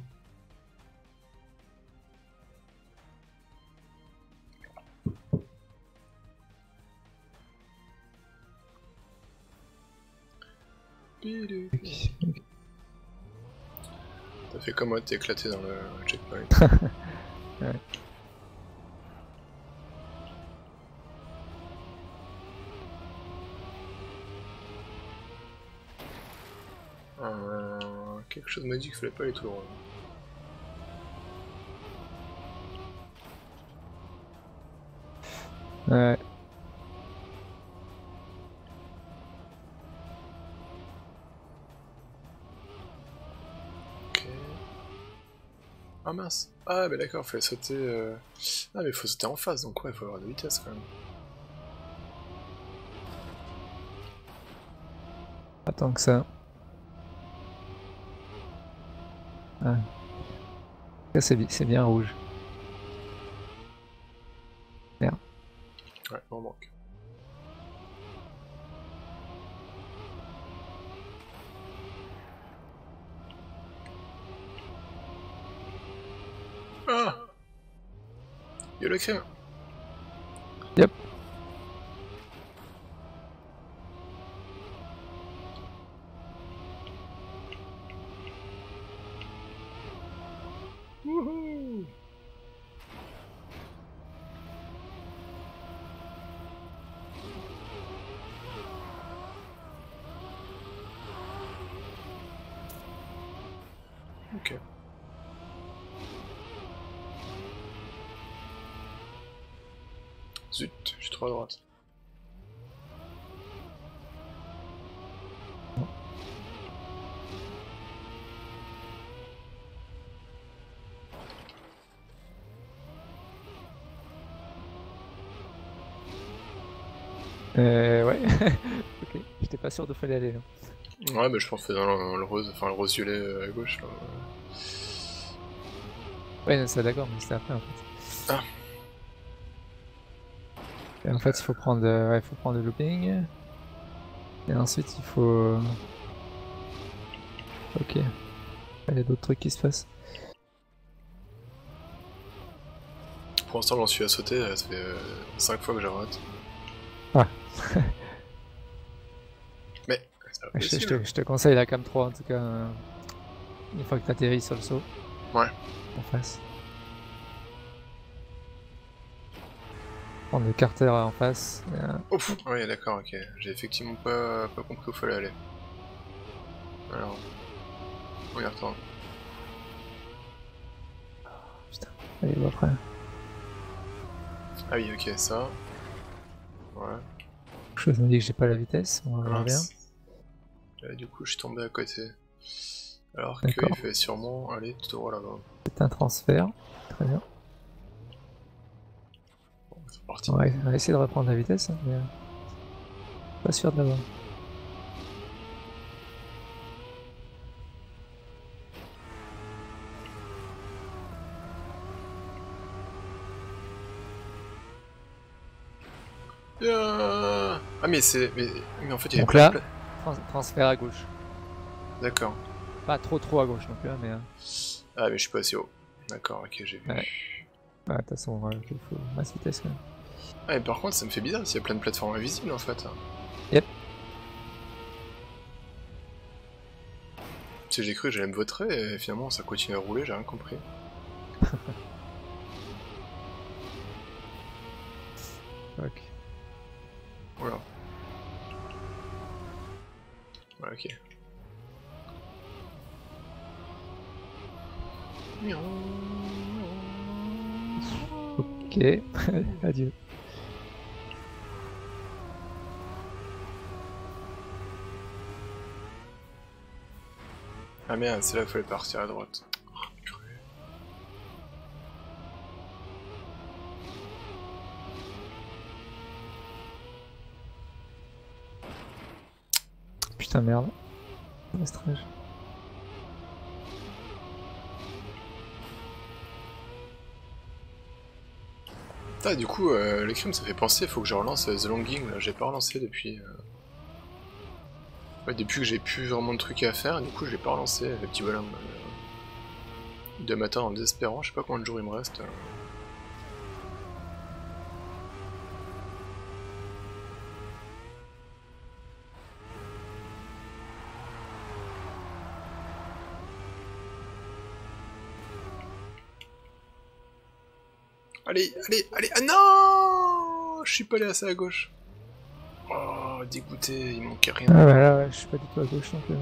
T'as fait comme moi, t'es éclaté dans le checkpoint. Ouais. Quelque chose m'a dit qu'il fallait pas aller tout loin. Ouais. Ok. Ah mince. Ah mais d'accord, fallait sauter... Ah mais faut sauter en face, donc ouais, il faut avoir de vitesse quand même. Pas tant que ça. Ah. C'est bien rouge. Merde. Ouais, on manque. Ah! Y'a le crime! Yep. Wouhou! Ok. Zut, je suis trop à droite. Ouais. Ok, j'étais pas sûr de fallait aller là. Ouais, bah je pense que dans le rose, enfin le rose violet à gauche là. Ouais, ça d'accord, mais c'était après en fait. Ah! Et en fait, il faut prendre, ouais, faut prendre le looping. Et ensuite, il faut. Ok. Il y a d'autres trucs qui se passent. Pour l'instant, j'en suis à sauter, ça fait 5 fois que j'arrête. Ah. Mais, c'est pas possible. Je te conseille la cam 3 en tout cas. Une fois que t'atterris sur le saut. Ouais. En face. Prendre le carter en face. Ouf! Ouais, d'accord, ok. J'ai effectivement pas compris où fallait aller. Alors, on y retourne. Putain, allez, bon après. Ah oui, ok, ça. Ouais. Quelque chose me dit que j'ai pas la vitesse, on va voir bien. Là, du coup, je suis tombé à côté. Alors D'accord. qu'il fallait sûrement aller tout droit là-bas. C'est un transfert, très bien. Bon, c'est parti. On va essayer de reprendre la vitesse, hein, mais pas sûr de l'avoir. Ah mais c'est... Mais en fait il y avait Donc plein là, de transfert à gauche. D'accord. Pas trop à gauche non plus, hein, mais... Ah mais je suis pas assez haut. D'accord, ok, j'ai vu. Ouais. De toute façon, il faut masse vitesse quand même. Ah mais par contre ça me fait bizarre s'il y a plein de plateformes invisibles en fait. Yep. Si j'ai cru que j'allais me vautrer et finalement ça continue à rouler, j'ai rien compris. Ok. Voilà. Ouais, ok. Ok, adieu. Ah merde, c'est là qu'il fallait partir à droite. Putain merde. Astrage. Ah du coup, le crime ça fait penser, faut que je relance The Longing, là j'ai pas relancé depuis... Ouais, depuis que j'ai plus vraiment de trucs à faire, du coup j'ai pas relancé le petit bonhomme. De matin en désespérant, je sais pas combien de jours il me reste. Allez, allez, allez, ah non, je suis pas allé assez à gauche. Oh, dégoûté, il manquait rien. Ah bah là, ouais, je suis pas du tout à gauche non plus.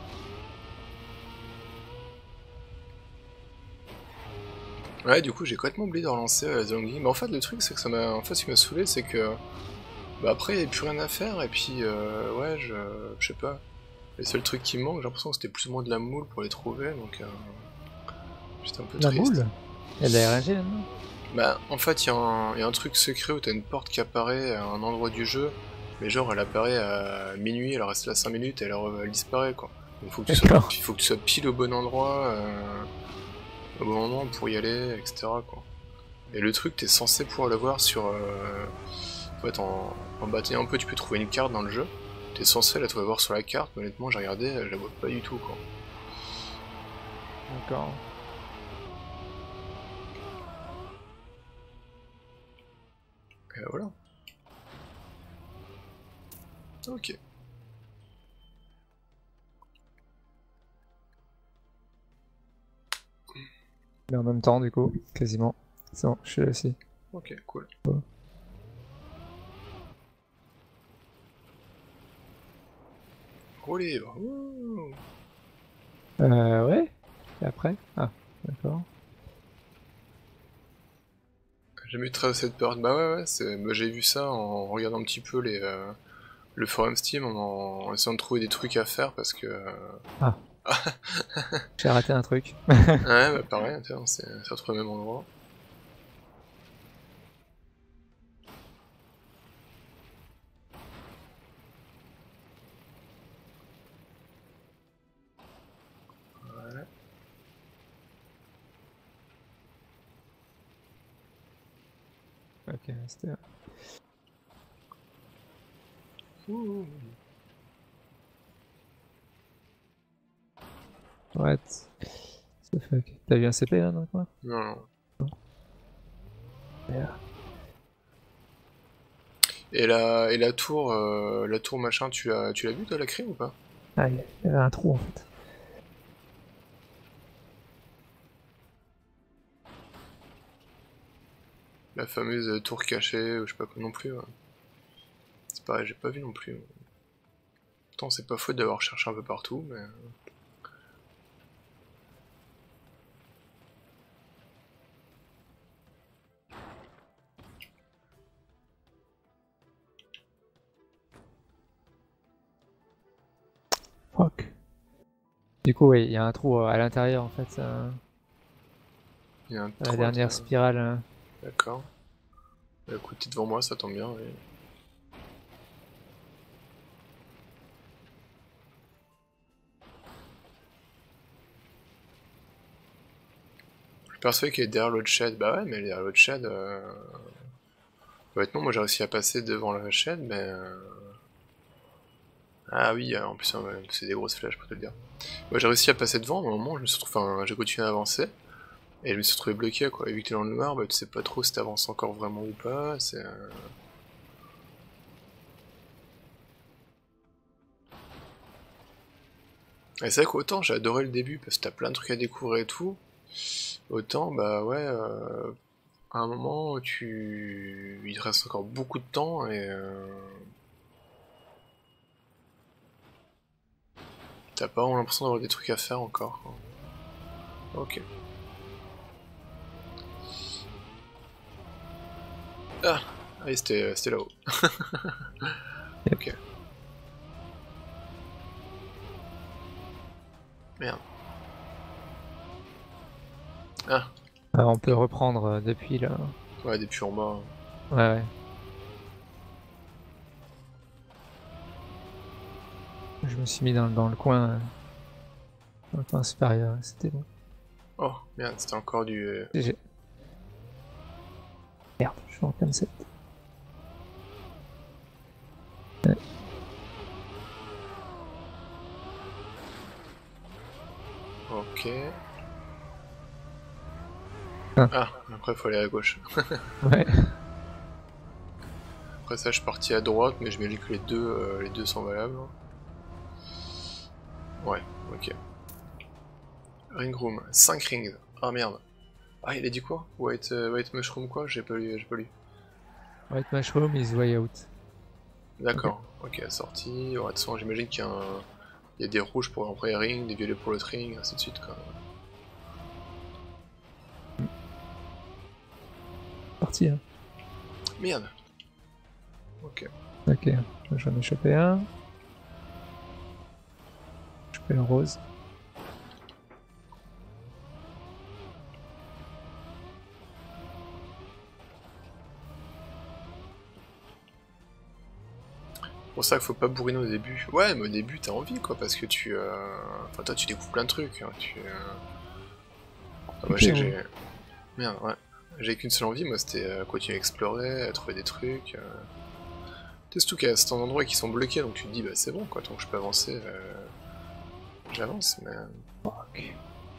Ouais, du coup j'ai complètement oublié de relancer Zhongli. Mais en fait le truc c'est que ça m'a... En fait ce qui m'a saoulé c'est que... Bah après il n'y avait plus rien à faire et puis ouais je sais pas. Les seuls trucs qui me manquent, j'ai l'impression que c'était plus ou moins de la moule pour les trouver donc... J'étais un peu La triste. moule? Il y a de la RNG là-dedans? Bah en fait il y a un truc secret où t'as une porte qui apparaît à un endroit du jeu. Mais genre elle apparaît à minuit, elle reste là 5 minutes et elle disparaît quoi. Donc faut que tu sois pile au bon endroit, au bon moment pour y aller, etc. quoi. Et le truc, t'es censé pouvoir le voir sur... En fait, en bataillant un peu, tu peux trouver une carte dans le jeu. T'es censé la trouver voir sur la carte, mais honnêtement, j'ai regardé, je la vois pas du tout, quoi. D'accord. Et voilà. Ok. Mais en même temps, du coup, quasiment. C'est bon, je suis là aussi. Ok, cool. Ouais. Gros livre. Ouh. Ouais. Et après? Ah, d'accord. J'ai jamais eu très cette peur. Bah ouais, bah, j'ai vu ça en regardant un petit peu le forum Steam, en essayant de trouver des trucs à faire, parce que... Ah. J'ai raté un truc. Ouais, bah pareil, c'est retrouvé au même endroit. Voilà. Ok, c'était... Ouh. What the fuck? T'as vu un CP là dans le coin? Non. Yeah. Et la tour machin, tu l'as vu de la crime ou pas? Ah, il y avait un trou en fait. La fameuse tour cachée, je sais pas quoi non plus. Ouais. C'est pareil, j'ai pas vu non plus. Pourtant, c'est pas faute d'avoir cherché un peu partout, mais... Fuck. Du coup, oui, il y a un trou à l'intérieur en fait. Il y a un La trou dernière spirale. D'accord. Bah, écoute, t'es devant moi, ça tombe bien. Oui. Je suis persuadé qu'il est derrière l'autre shed. Bah ouais, mais derrière l'autre shed... Honnêtement, moi j'ai réussi à passer devant la shed, mais... Ah oui, en plus, c'est des grosses flèches pour te le dire. Moi j'ai réussi à passer devant, mais au moment, je me suis retrouvé... Enfin, j'ai continué à avancer. Et je me suis retrouvé bloqué quoi, et vu que t'es dans le noir, bah tu sais pas trop si t'avances encore vraiment ou pas, c'est... Et c'est vrai qu'autant j'ai adoré le début, parce que t'as plein de trucs à découvrir et tout, autant bah ouais, à un moment il te reste encore beaucoup de temps et... T'as pas vraiment l'impression d'avoir des trucs à faire encore, quoi. Ok. Ah, oui, c'était là-haut. Ok. Merde. Ah, On peut reprendre depuis là. ouais, depuis en bas. Ouais, ouais. Je me suis mis dans le coin. Dans le coin supérieur, c'était bon. Oh, merde, c'était encore du... GG. Merde, je suis en cam 7. Ouais. Ah, après faut aller à gauche. Ouais. Après ça je suis parti à droite, mais je me dis que les deux sont valables. Ouais, ok. Ring room, 5 rings. Ah merde. Ah il a dit quoi? White mushroom quoi? J'ai pas lu. White mushroom is way out. D'accord, ok, sortie. Ouais, de toute façon j'imagine qu'il y a des rouges pour un premier ring, des violets pour l'autre ring, ainsi de suite quoi. Parti hein. Merde. Ok. Ok, j'en ai chopé un. Chopé le rose. C'est pour ça qu'il faut pas bourriner au début. Ouais, mais au début t'as envie quoi, parce que enfin toi tu découvres plein de trucs. Hein, moi j'ai... Merde, ouais. J'ai qu'une seule envie, moi c'était continuer à explorer, à trouver des trucs. C'est tout qu'il y a certains endroits qui sont bloqués, donc tu te dis bah c'est bon quoi, tant que je peux avancer, j'avance, mais... Ok.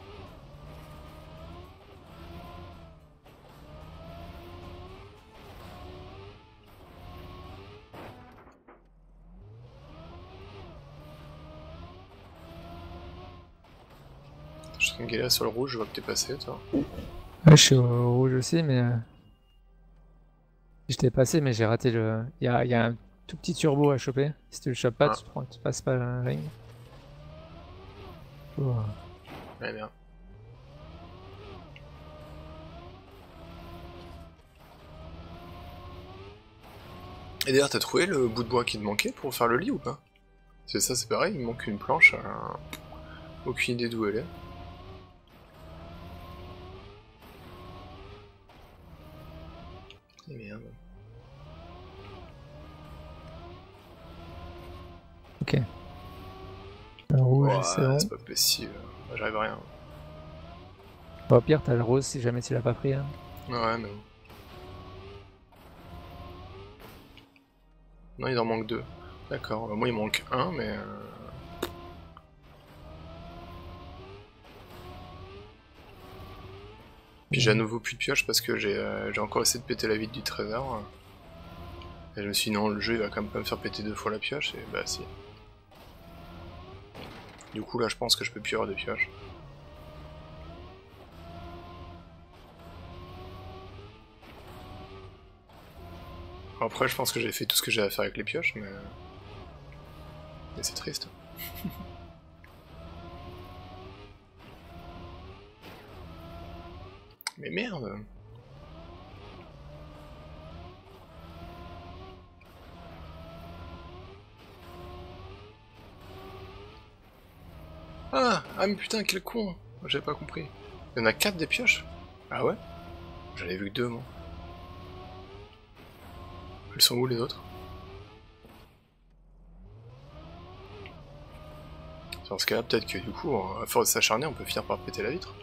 Je suis en train de galérer sur le rouge, je vois que t'es passé toi. Ouais, je suis au rouge aussi, mais... Je t'ai passé, mais j'ai raté le... Il y a un tout petit turbo à choper. Si tu le chopes pas, tu passes pas le ring. Oh. Ouais, merde. Et d'ailleurs, t'as trouvé le bout de bois qui te manquait pour faire le lit ou pas? C'est ça, c'est pareil, il me manque une planche, aucune idée d'où elle est. Et merde. Ok. Le rouge, Ouais, c'est bon. c'est pas possible, j'arrive à rien. Bon, au pire, t'as le rose si jamais tu l'as pas pris. Hein. Ouais, mais bon. Non, il en manque 2. D'accord, bah moi il manque un, mais... Puis j'ai à nouveau plus de pioche parce que j'ai encore essayé de péter la vitre du trésor. Et je me suis dit non, le jeu il va quand même pas me faire péter 2 fois la pioche, et bah si. Du coup là je pense que je peux plus avoir de pioche. Après je pense que j'ai fait tout ce que j'ai à faire avec les pioches, mais c'est triste. Mais merde. Ah mais putain, quel con. J'avais pas compris. Il y en a 4 des pioches? Ah ouais? J'en ai vu que 2 moi. Elles sont où les autres? Dans ce cas-là, peut-être que du coup, à force de s'acharner, on peut finir par péter la vitre.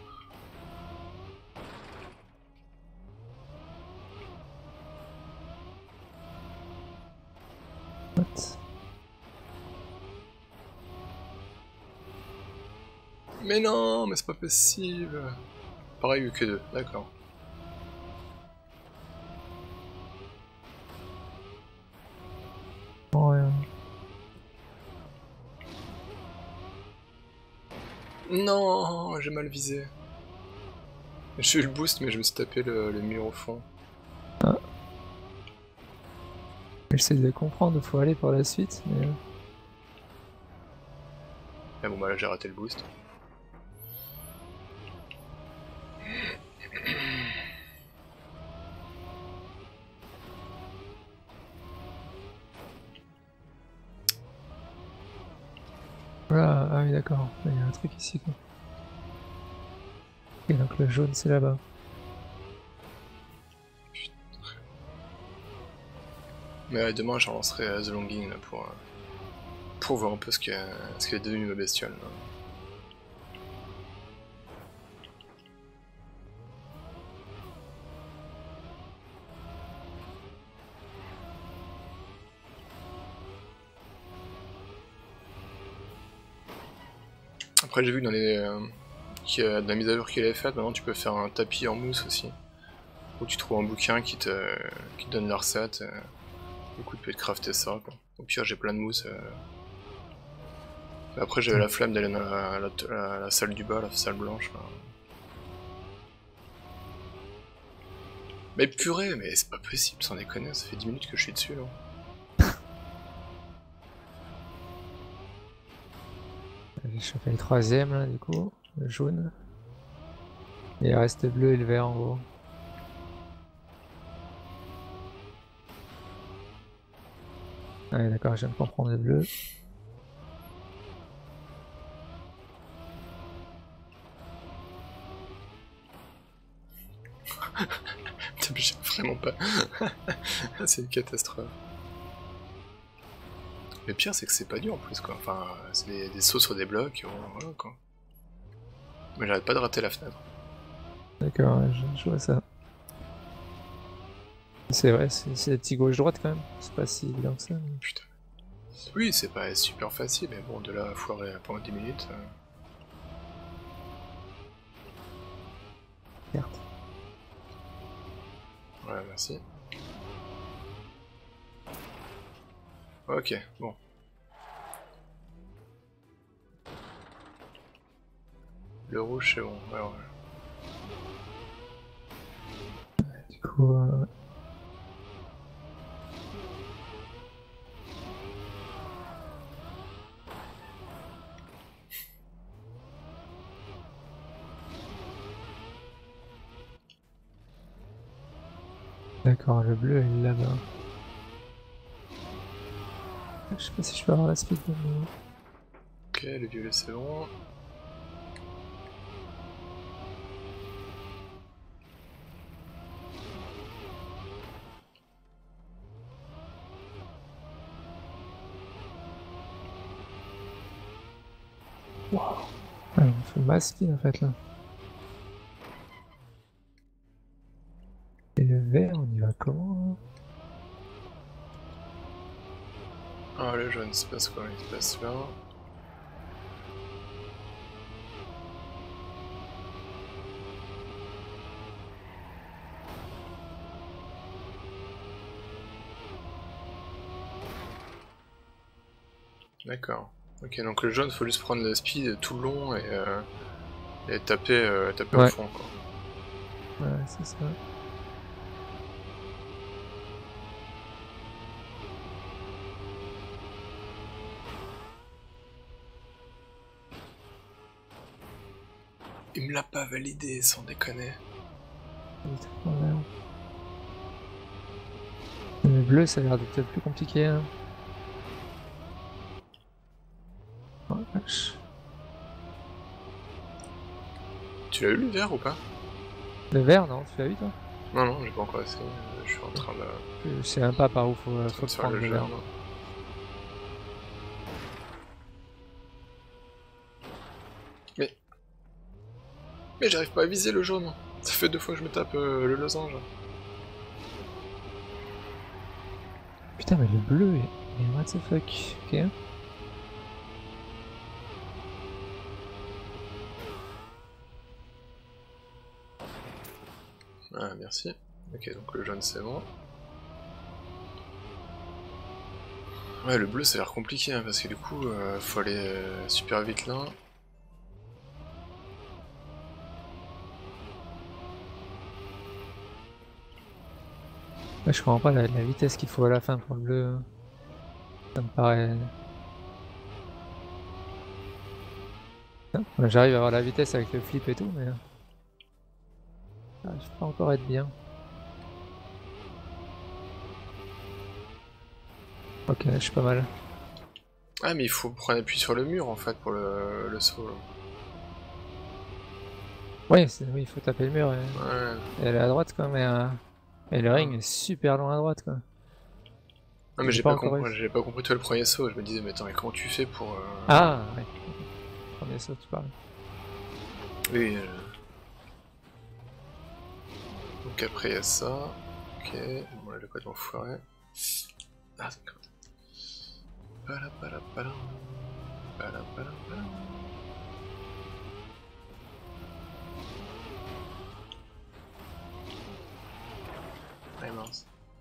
What? Mais non, mais c'est pas possible. Pareil, vu que 2, d'accord. Ouais. Non, j'ai mal visé. J'ai eu le boost, mais je me suis tapé le mur au fond. Ah. J'essaie de comprendre où faut aller pour la suite, mais... Ah bon bah là j'ai raté le boost. Voilà, ah oui d'accord, il y a un truc ici quoi. Ok, donc le jaune c'est là-bas. Mais demain je relancerai The Longing là, pour voir un peu ce qu'est devenu ma bestiole. Là. Après j'ai vu que de la mise à jour qu'il avait faite, maintenant tu peux faire un tapis en mousse aussi. Où tu trouves un bouquin qui te donne la recette. Du coup tu peux te crafter ça quoi. Au pire j'ai plein de mousse. Après j'avais la flemme d'aller dans la salle du bas, la salle blanche. Là. Mais purée, mais c'est pas possible, sans déconner, ça fait 10 minutes que je suis dessus là. J'ai chopé le troisième là du coup, le jaune. Et il reste le bleu et le vert en gros. Ouais d'accord, je viens de comprendre le bleu. J'ai vraiment pas. C'est une catastrophe. Le pire c'est que c'est pas dur en plus quoi. Enfin, c'est des sauts sur des blocs, voilà quoi. Mais j'arrête pas de rater la fenêtre. D'accord, je vois ça. C'est vrai, c'est des petits gauche-droite quand même. C'est pas si évident que ça. Mais... Putain. Oui, c'est pas super facile, mais bon, de là à foirer pendant 10 minutes. Carte. Ouais, merci. Ok, bon. Le rouge c'est bon, alors. Du coup... D'accord, le bleu est là-bas. Je sais pas si je peux avoir la speed de moi. Ok, le violet c'est bon. Waouh! Ouais, on fait masse speed en fait là. Et le vert, on y va comment? Ah, le jaune, il se passe quoi? Il se passe là. D'accord. Ok, donc le jaune, faut juste prendre la speed tout le long et taper, taper au fond quoi. Ouais, c'est ça. Il me l'a pas validé, sans déconner. Le bleu, ça a l'air d'être plus compliqué. Hein. Oh vache. Tu l'as eu le vert ou pas? Le vert, non? Tu l'as eu toi? Non, non, j'ai pas encore essayé. Je suis en train de. Je sais même pas par où faut le prendre le vert. Mais j'arrive pas à viser le jaune. Ça fait 2 fois que je me tape le losange. Putain, mais le bleu, mais what the fuck? Ok. Ah, merci. Ok, donc le jaune c'est bon. Ouais, le bleu ça a l'air compliqué hein, parce que du coup, faut aller super vite là. Ouais, je comprends pas la vitesse qu'il faut à la fin pour le bleu. Ça me paraît... J'arrive à avoir la vitesse avec le flip et tout, mais... J'arrive pas encore à être bien. Ok, je suis pas mal. Ah, mais il faut prendre appui sur le mur en fait pour le saut. Là. Oui, il faut taper le mur et, Ouais. et aller à droite quoi, mais et le ring est super long à droite quoi. Non mais j'ai pas compris toi le premier saut, je me disais mais attends mais comment tu fais pour... Ah ouais, premier saut tu parles. Oui. Donc après il y a ça. Ok, bon là je vais pas m'enfoirer. Ah d'accord. Ouais, mince.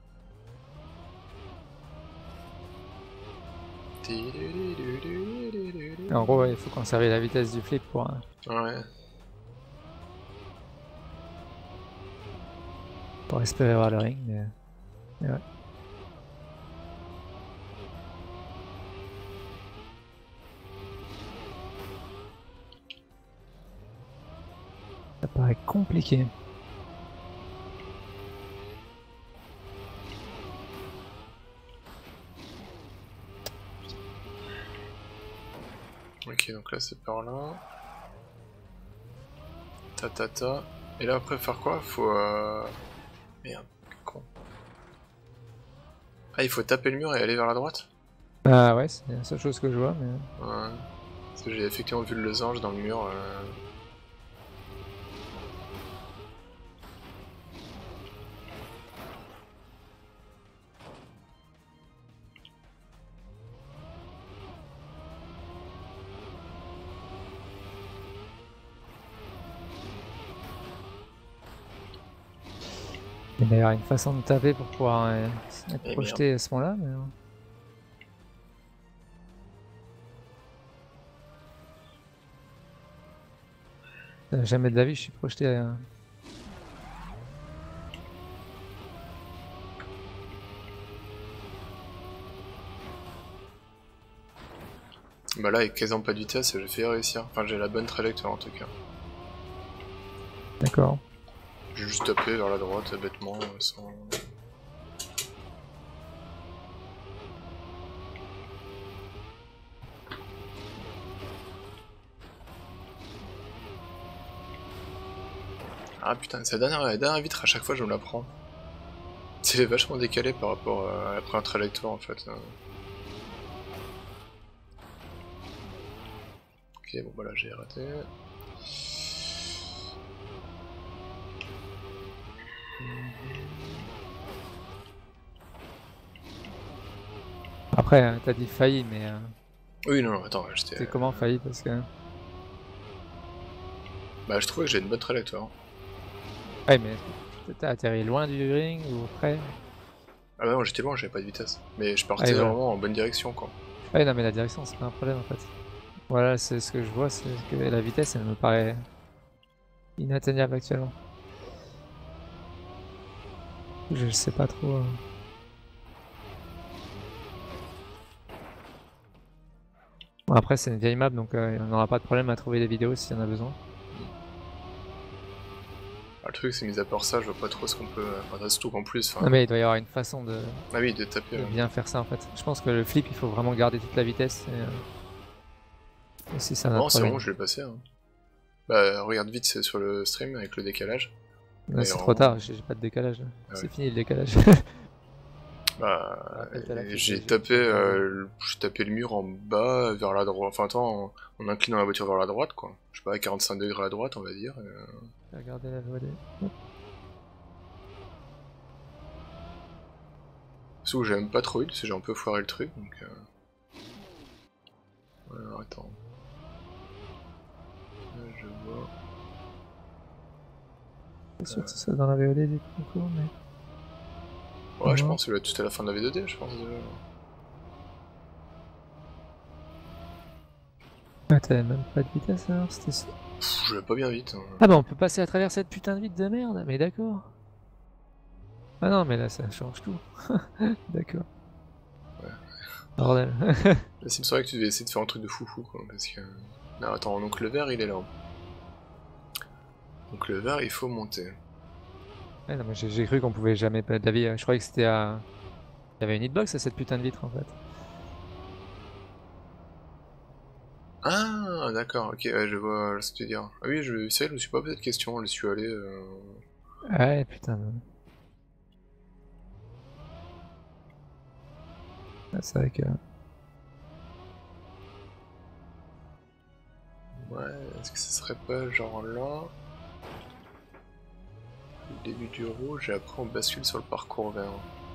En gros, ouais, il faut conserver la vitesse du flip pour... Ouais. Pour espérer voir le ring, mais ouais. Ça paraît compliqué. Ok, donc là c'est par là. Ta. Et là après faire quoi? Faut... Merde, con. Ah, il faut taper le mur et aller vers la droite? Ah ouais, c'est la seule chose que je vois, mais... Ouais. Parce que j'ai effectivement vu le losange dans le mur. Il y a d'ailleurs une façon de taper pour pouvoir être projeté à ce moment-là, mais... Jamais de la vie, je suis projeté à... Bah là, avec quasiment pas de vitesse, j'ai fait réussir. Enfin, j'ai la bonne trajectoire en tout cas. D'accord. J'ai juste tapé vers la droite, bêtement, sans... Ah putain, la dernière vitre, à chaque fois je me la prends. C'est vachement décalé par rapport à la première trajectoire en fait. Ok, bon bah là j'ai raté. Après, t'as dit failli, mais... Oui, non, attends, j'étais... C'est comment failli, parce que... Bah je trouvais que j'ai une bonne trajectoire. Ouais, mais t'as atterri loin du ring ou près? Ah bah non, j'étais loin, j'avais pas de vitesse. Mais je partais vraiment en bonne direction quoi. Ouais, non mais la direction c'est pas un problème en fait. Voilà, c'est ce que je vois, c'est que la vitesse elle me paraît inatteignable actuellement. Je sais pas trop... Bon, après c'est une vieille map donc on n'aura pas de problème à trouver des vidéos s'il y en a besoin. Ah, le truc c'est mis à part ça, je vois pas trop ce qu'on peut... Enfin, surtout qu'en plus... Non mais il doit y avoir une façon de... Ah oui, de taper... de bien faire ça en fait. Je pense que le flip il faut vraiment garder toute la vitesse et si ça n'a non, c'est bon, je l'ai passé. Hein. Bah regarde vite, c'est sur le stream avec le décalage. C'est trop tard, j'ai pas de décalage. Ah ouais. C'est fini le décalage. Bah, j'ai tapé le mur en bas vers la droite. Enfin, attends, en inclinant la voiture vers la droite, quoi. Je sais pas, à 45 degrés à droite, on va dire. Regardez la VOD. Sauf que j'ai même pas trop eu, parce que j'ai un peu foiré le truc, donc... Alors, attends. Là, je vois... C'est sûr que c'est ça dans la VOD du concours, mais... Ouais, je pense que là, tout à la fin de la V2D, je pense déjà. Ah, t'avais même pas de vitesse alors, c'était ça? Je vais pas bien vite. Hein. Ah bah on peut passer à travers cette putain de vitre de merde, mais d'accord. Ah non, mais là ça change tout. D'accord. Ouais. Bordel. Là, c'est vrai que tu devais essayer de faire un truc de foufou, quoi, parce que... Non, attends, donc le vert, il est là. Donc le vert, il faut monter. Ouais, non, mais j'ai cru qu'on pouvait jamais perdre de la vie. Je croyais que c'était à... Il y avait une hitbox à cette putain de vitre en fait. Ah, d'accord, ok, ouais, je vois ce que tu veux dire. Ah oui, c'est vrai, je me suis pas posé de question, je suis allé... Ouais, putain. Ah, c'est vrai que... Ouais, est-ce que ce serait pas genre là? Le début du rouge et après on bascule sur le parcours vert.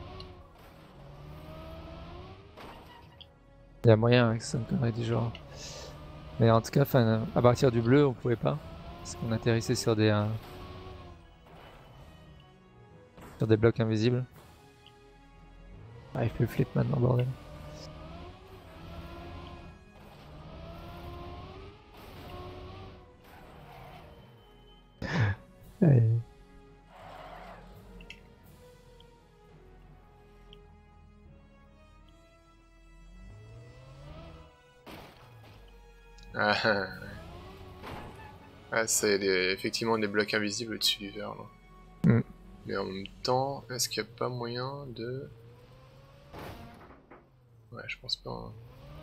Il y a moyen que ça me connerie du genre. Mais en tout cas, à partir du bleu, on pouvait pas. Parce qu'on atterrissait sur des... Sur des blocs invisibles. Ah, il fait le flip maintenant, bordel. Allez. Ah, c'est effectivement des blocs invisibles au-dessus du verre là. Mais en même temps, est-ce qu'il n'y a pas moyen de... Ouais, je pense pas. Hein.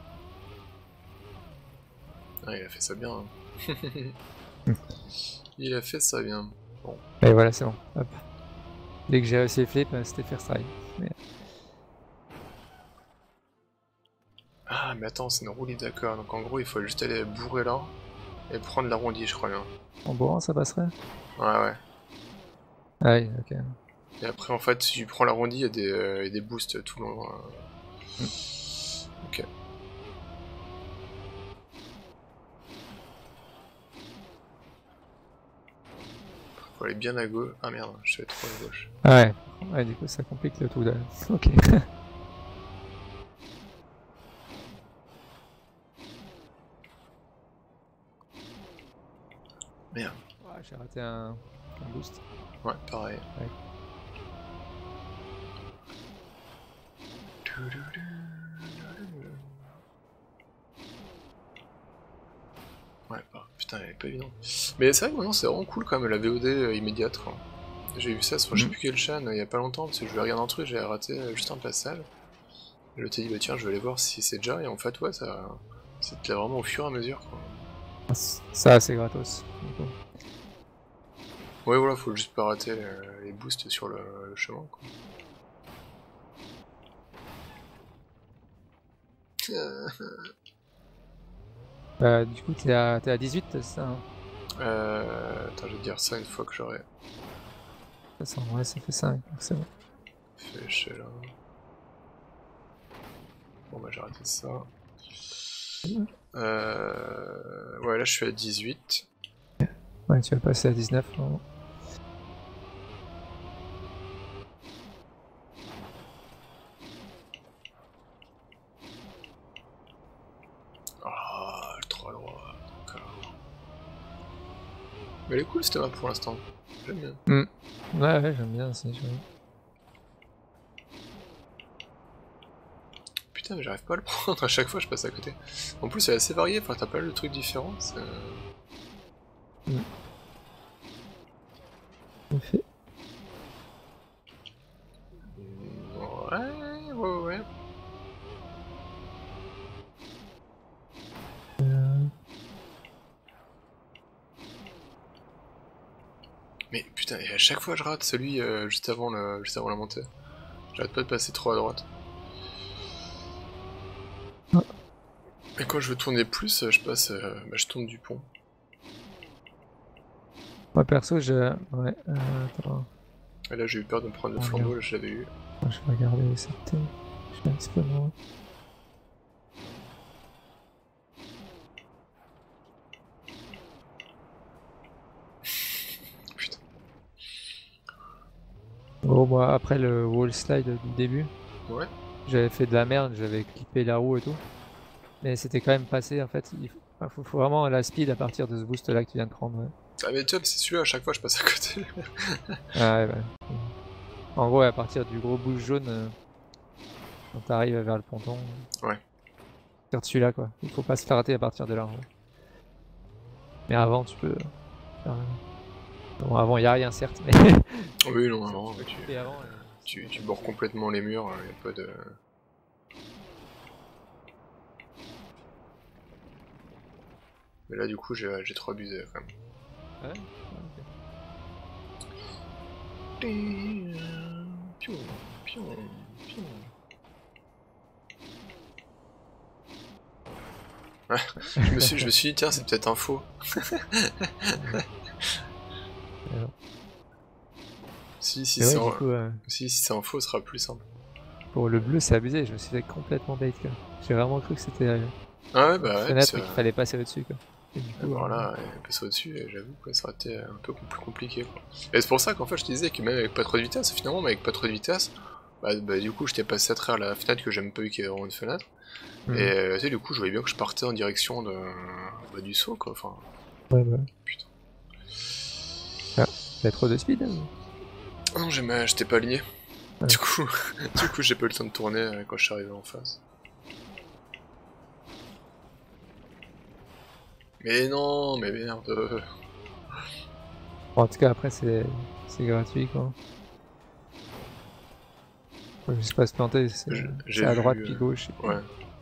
Ah, il a fait ça bien. Hein. Il a fait ça bien. Bon. Et voilà, c'est bon. Hop. Dès que j'ai réussi les flips, c'était first try. Mais... Ah, mais attends, c'est une roulie, d'accord. Donc en gros, il faut juste aller bourrer là et prendre l'arrondi, je crois bien. En bourrant, ça passerait? Ouais. Ah oui, ok. Et après, en fait, si tu prends l'arrondi, il y a des boosts tout le long. Ok. Faut aller bien à gauche. Ah merde, je suis trop à gauche. Ah ouais, du coup ça complique le tout là. Ok. Merde. Ouais, j'ai raté un boost. Ouais, pareil. Ouais, putain, elle est pas évidente. Mais c'est vrai que maintenant c'est vraiment cool quand même la VOD immédiate. J'ai vu ça sur je sais plus quelle chaîne il y a pas longtemps parce que je voulais regarder un truc, j'ai raté juste un passage. Et l'autre dit bah tiens je vais aller voir si c'est déjà et en fait ouais ça c'était vraiment au fur et à mesure quoi. Ça c'est gratos. Ouais voilà, faut juste pas rater les boosts sur le chemin quoi. Du coup t'es à 18 c'est ça hein? Attends je vais te dire ça une fois que j'aurai. Ça ouais ça fait 5 donc c'est bon. Fait là. Bon bah j'ai raté ça. Ouais là je suis à 18. Ouais tu vas passer à 19 vraiment. Ah, le 3 droit, d'accord. Mais elle est cool cette map pour l'instant. J'aime bien. Ouais j'aime bien aussi. Putain mais j'arrive pas à le prendre, à chaque fois je passe à côté. En plus elle est assez variée, enfin t'as pas mal de trucs différents. Fait. Ouais. Mais putain, et à chaque fois je rate celui juste avant la montée. J'arrête pas de passer trop à droite. Et quand je veux tourner plus, je passe, je tourne du pont. Moi perso ouais, attends. Et là j'ai eu peur de me prendre le flambeau, là je l'avais eu. Je vais regarder où c'était. Je suis un petit peu loin. Putain. Bon moi après le wall slide du début. Ouais. J'avais fait de la merde, j'avais clippé la roue et tout. Mais c'était quand même passé en fait. Il faut vraiment la speed à partir de ce boost là que tu viens de prendre. Ouais. Ah mais tu vois, c'est celui-là à chaque fois je passe à côté. Ah ouais. En gros à partir du gros boost jaune, quand t'arrives vers le ponton. Ouais. Faire celui-là quoi. Il faut pas se faire rater à partir de là. Ouais. Mais avant tu peux faire... Bon avant il y a rien certes mais... Oui non avant, tu bords complètement les murs, y a pas de... Mais là du coup j'ai trop abusé quand même. Ouais. Pion. je me suis dit tiens c'est peut-être un faux. Si c'est un faux, ce sera plus simple. Pour le bleu c'est abusé, je me suis fait complètement bait quoi. J'ai vraiment cru que c'était ah ouais bah une fenêtre qu'il fallait passer au-dessus quoi. Et du coup, voilà, et passer au-dessus, et j'avoue que ça aurait été un peu plus compliqué, quoi. Et c'est pour ça qu'en fait je te disais que même avec pas trop de vitesse, finalement, mais avec pas trop de vitesse, bah du coup j'étais passé à travers la fenêtre que j'aime pas vu qu'il y avait vraiment une fenêtre. Et tu sais, du coup je voyais bien que je partais en direction de du saut, quoi, enfin... Ouais, bah. Putain. Ah, t'as trop de speed, hein? Non, j'étais pas aligné. Ouais. Du coup, j'ai pas eu le temps de tourner quand je suis arrivé en face. Mais non, mais merde. Bon, en tout cas, après, c'est gratuit, quoi. Faut juste pas se planter, c'est à droite puis gauche. Ouais.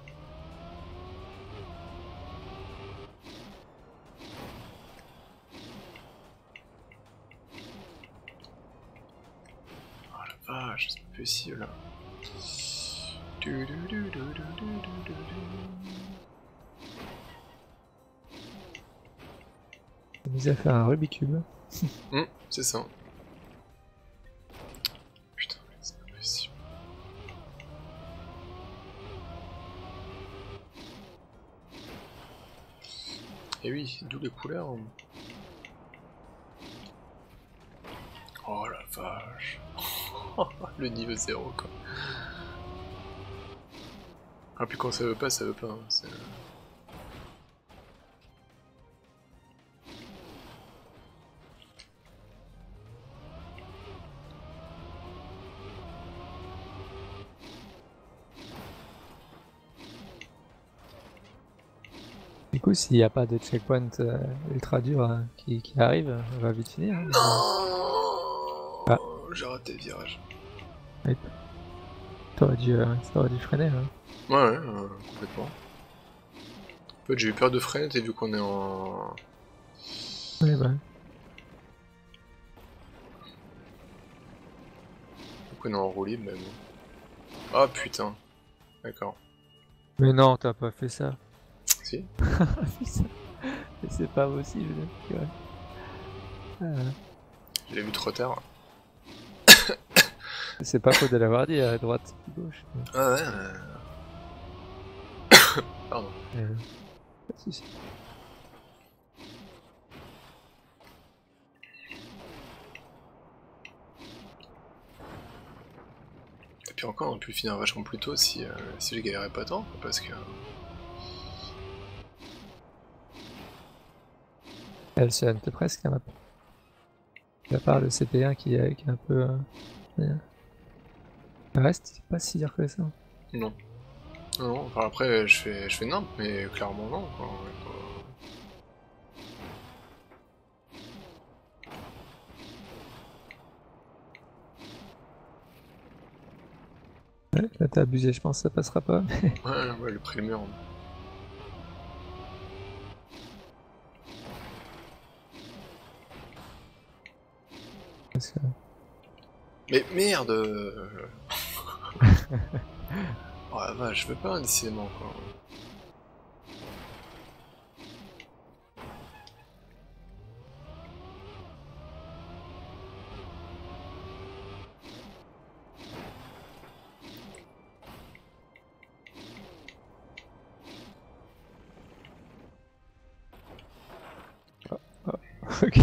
Oh la vache, c'est pas possible. J'ai mis à faire un Rubik's Cube. C'est ça. Putain, c'est pas possible. Et oui, d'où les couleurs. Oh la vache. Le niveau 0, quoi. Ah, puis quand ça veut pas, ça veut pas. Hein. Du coup, s'il n'y a pas de checkpoint ultra dur qui arrive, on va vite finir. Hein, non, j'ai raté le virage. Ouais. T'aurais dû freiner. Hein. Ouais, complètement. En fait, j'ai eu peur de freiner, t'as vu qu'on est en... Ouais, bah. Donc on est en roue libre, même. Oh putain. D'accord. Mais non, t'as pas fait ça. Si. C'est pas possible. Je l'ai vu trop tard. C'est pas faute de l'avoir dit à droite et gauche. Ah ouais. Pardon. Pas de soucis. Et puis encore, on a pu finir vachement plus tôt si je galérais pas tant, parce que... Elle se hante presque la map. À part le CP1 qui est un peu... Le reste, c'est pas si dur que ça. Non. Non, enfin après, je fais nimp, mais clairement non, quoi. Ouais, là t'as abusé, je pense que ça passera pas. Ouais, le prix le mur. Parce que... Mais merde. Oh la vache, je veux pas, décidément, quoi. Ok.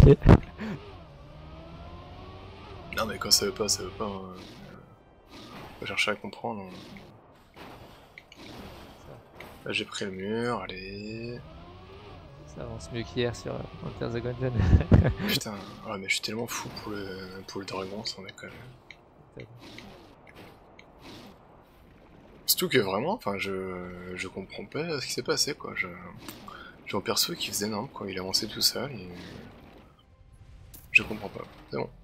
Non mais quand ça veut pas, ça veut pas. Hein. Faut chercher à comprendre. Là j'ai pris le mur, allez. Ça avance mieux qu'hier sur Enter the Gungeon. Putain, oh, mais je suis tellement fou pour le dragon, sans déconner. Surtout que vraiment, enfin je comprends pas ce qui s'est passé, quoi. J'ai un perso qui faisait nimp, quoi. Il avançait tout seul et... Je comprends pas. C'est bon.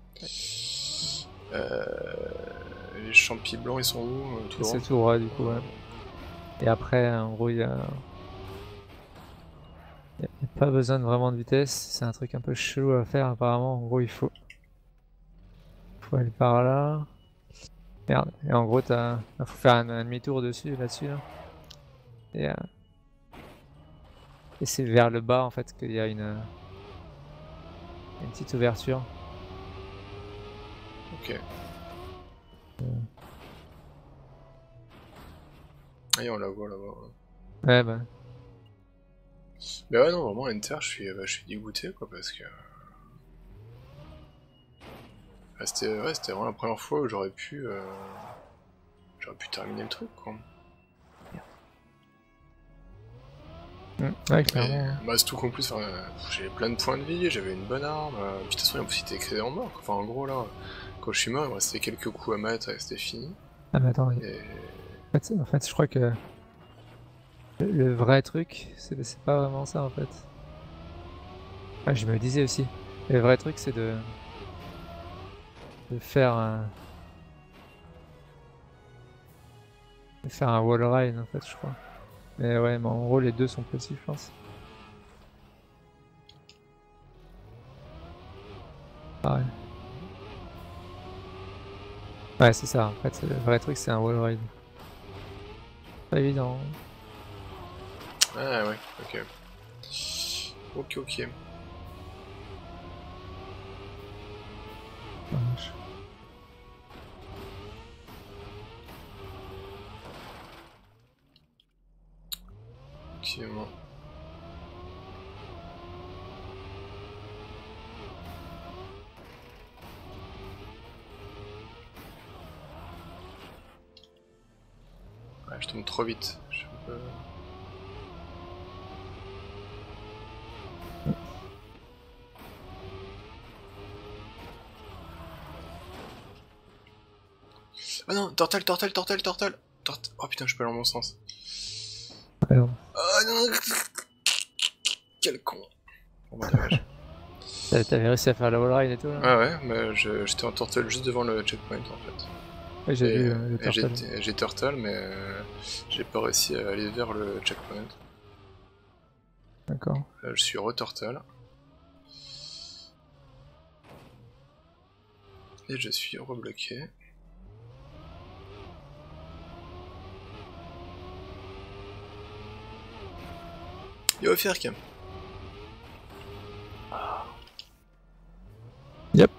Les champis blancs ils sont où tout droit. C'est tout droit du coup, ouais. Et après, en gros, il y a pas besoin de vraiment de vitesse. C'est un truc un peu chelou à faire apparemment. En gros, il faut aller par là. Merde. Et en gros, faut faire un demi-tour dessus, là-dessus. Là. Et c'est vers le bas en fait qu'il y a une petite ouverture. Ok. Et on la voit là-bas. Ouais bah. Mais ouais, non, vraiment, Enter, je suis dégoûté, quoi, parce que... c'était vraiment la première fois où j'aurais pu terminer le truc, quoi. Ouais, clairement. Bah, c'est tout qu'en plus, j'avais plein de points de vie, j'avais une bonne arme, puis de toute façon, en plus, il était écrit en mort, quoi. Enfin, en gros, là, quand je suis mort, il me restait quelques coups à mettre et c'était fini. Ah, mais attends, Et... en fait, je crois que le vrai truc, c'est pas vraiment ça, en fait. Ah, je me disais aussi, le vrai truc, c'est de faire un... wall ride, en fait, je crois. Mais ouais, mais en gros, les deux sont possibles, je pense. Ah ouais. Ouais, c'est ça. En fait, le vrai truc, c'est un wall ride. Pas évident. Ah ouais, ok. Ok. Dommage. Effectivement. Ouais, je tombe trop vite. Je suis un peu... Ah non, Tortal. Oh putain, je peux aller dans mon sens. Ouais, non. Ah non. Quel con. Bon bah dommage. T'avais réussi à faire la wall ride et tout, là? Ah ouais, mais j'étais en Tortal juste devant le checkpoint, en fait. Ouais, j'ai vu le turtle. J'ai Turtle, mais j'ai pas réussi à aller vers le checkpoint. D'accord. Là, je suis re-Turtle. Et je suis rebloqué. Yo, Firk. Yep.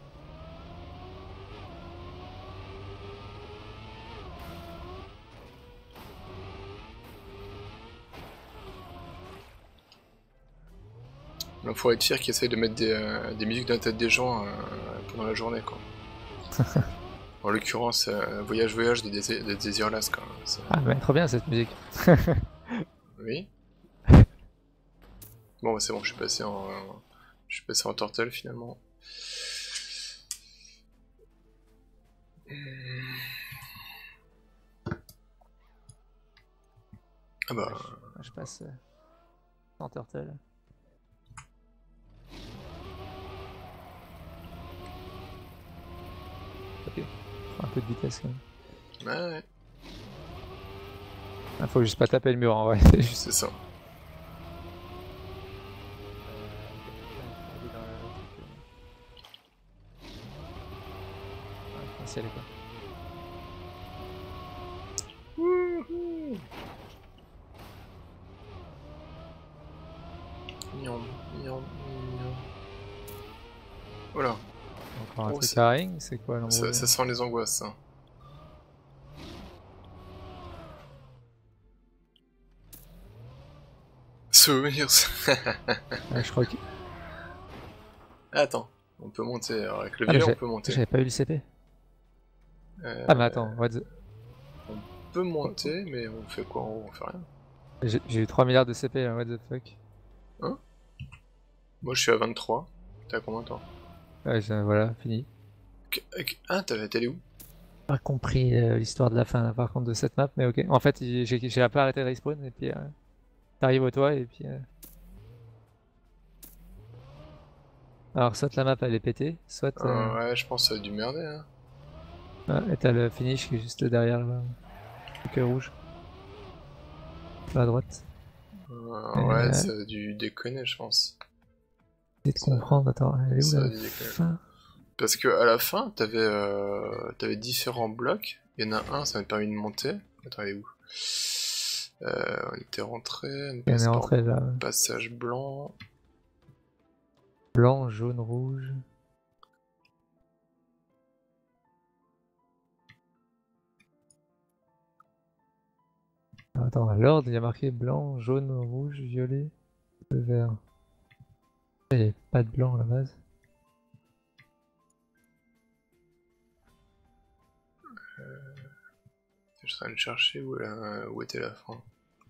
Il faut être fier qui essaye de mettre des musiques dans la tête des gens pendant la journée, quoi. En l'occurrence, Voyage des Désirless, quoi. Ah, mais trop bien cette musique. Oui. Bon, bah, c'est bon, je suis passé en Turtle finalement. Ah bah. Je passe en turtle. Ok. Un peu de vitesse quand même. Ouais. Ah, faut juste pas taper le mur en vrai. C'est ça. Quoi. Voilà. Encore un truc à ring, c'est quoi ça sent les angoisses, ça. Souvenirs. Je crois que... Attends, on peut monter. Alors, avec le violet, on peut monter. J'avais pas eu le CP. Ah mais attends, what the... On peut monter, mais on fait quoi en haut? On fait rien. J'ai eu 3 milliards de CP, là, what the fuck. Hein? Moi je suis à 23. T'as combien toi? Ouais, voilà, fini. Ah, t'es allé où? Pas compris l'histoire de la fin, là, par contre, de cette map, mais ok. En fait, j'ai un peu arrêté de respawn, et puis t'arrives au toit, et puis... Alors, soit la map elle est pétée, soit... Ouais, je pense que ça a dû merder, hein. Et t'as le finish qui est juste derrière, là. Le cœur rouge. Là, à droite. Ouais, ça a dû déconner, je pense. Essayer de comprendre, attends, elle est où la fin? Parce que à la fin, t'avais différents blocs. Il y en a un, ça m'a permis de monter. Attends, elle est où? On était rentré. On est rentré là. Passage blanc. Blanc, jaune, rouge. Attends, à l'ordre, il y a marqué blanc, jaune, rouge, violet. Le vert. Il n'y avait pas de blanc à la base. Je suis en train de chercher où était la fin.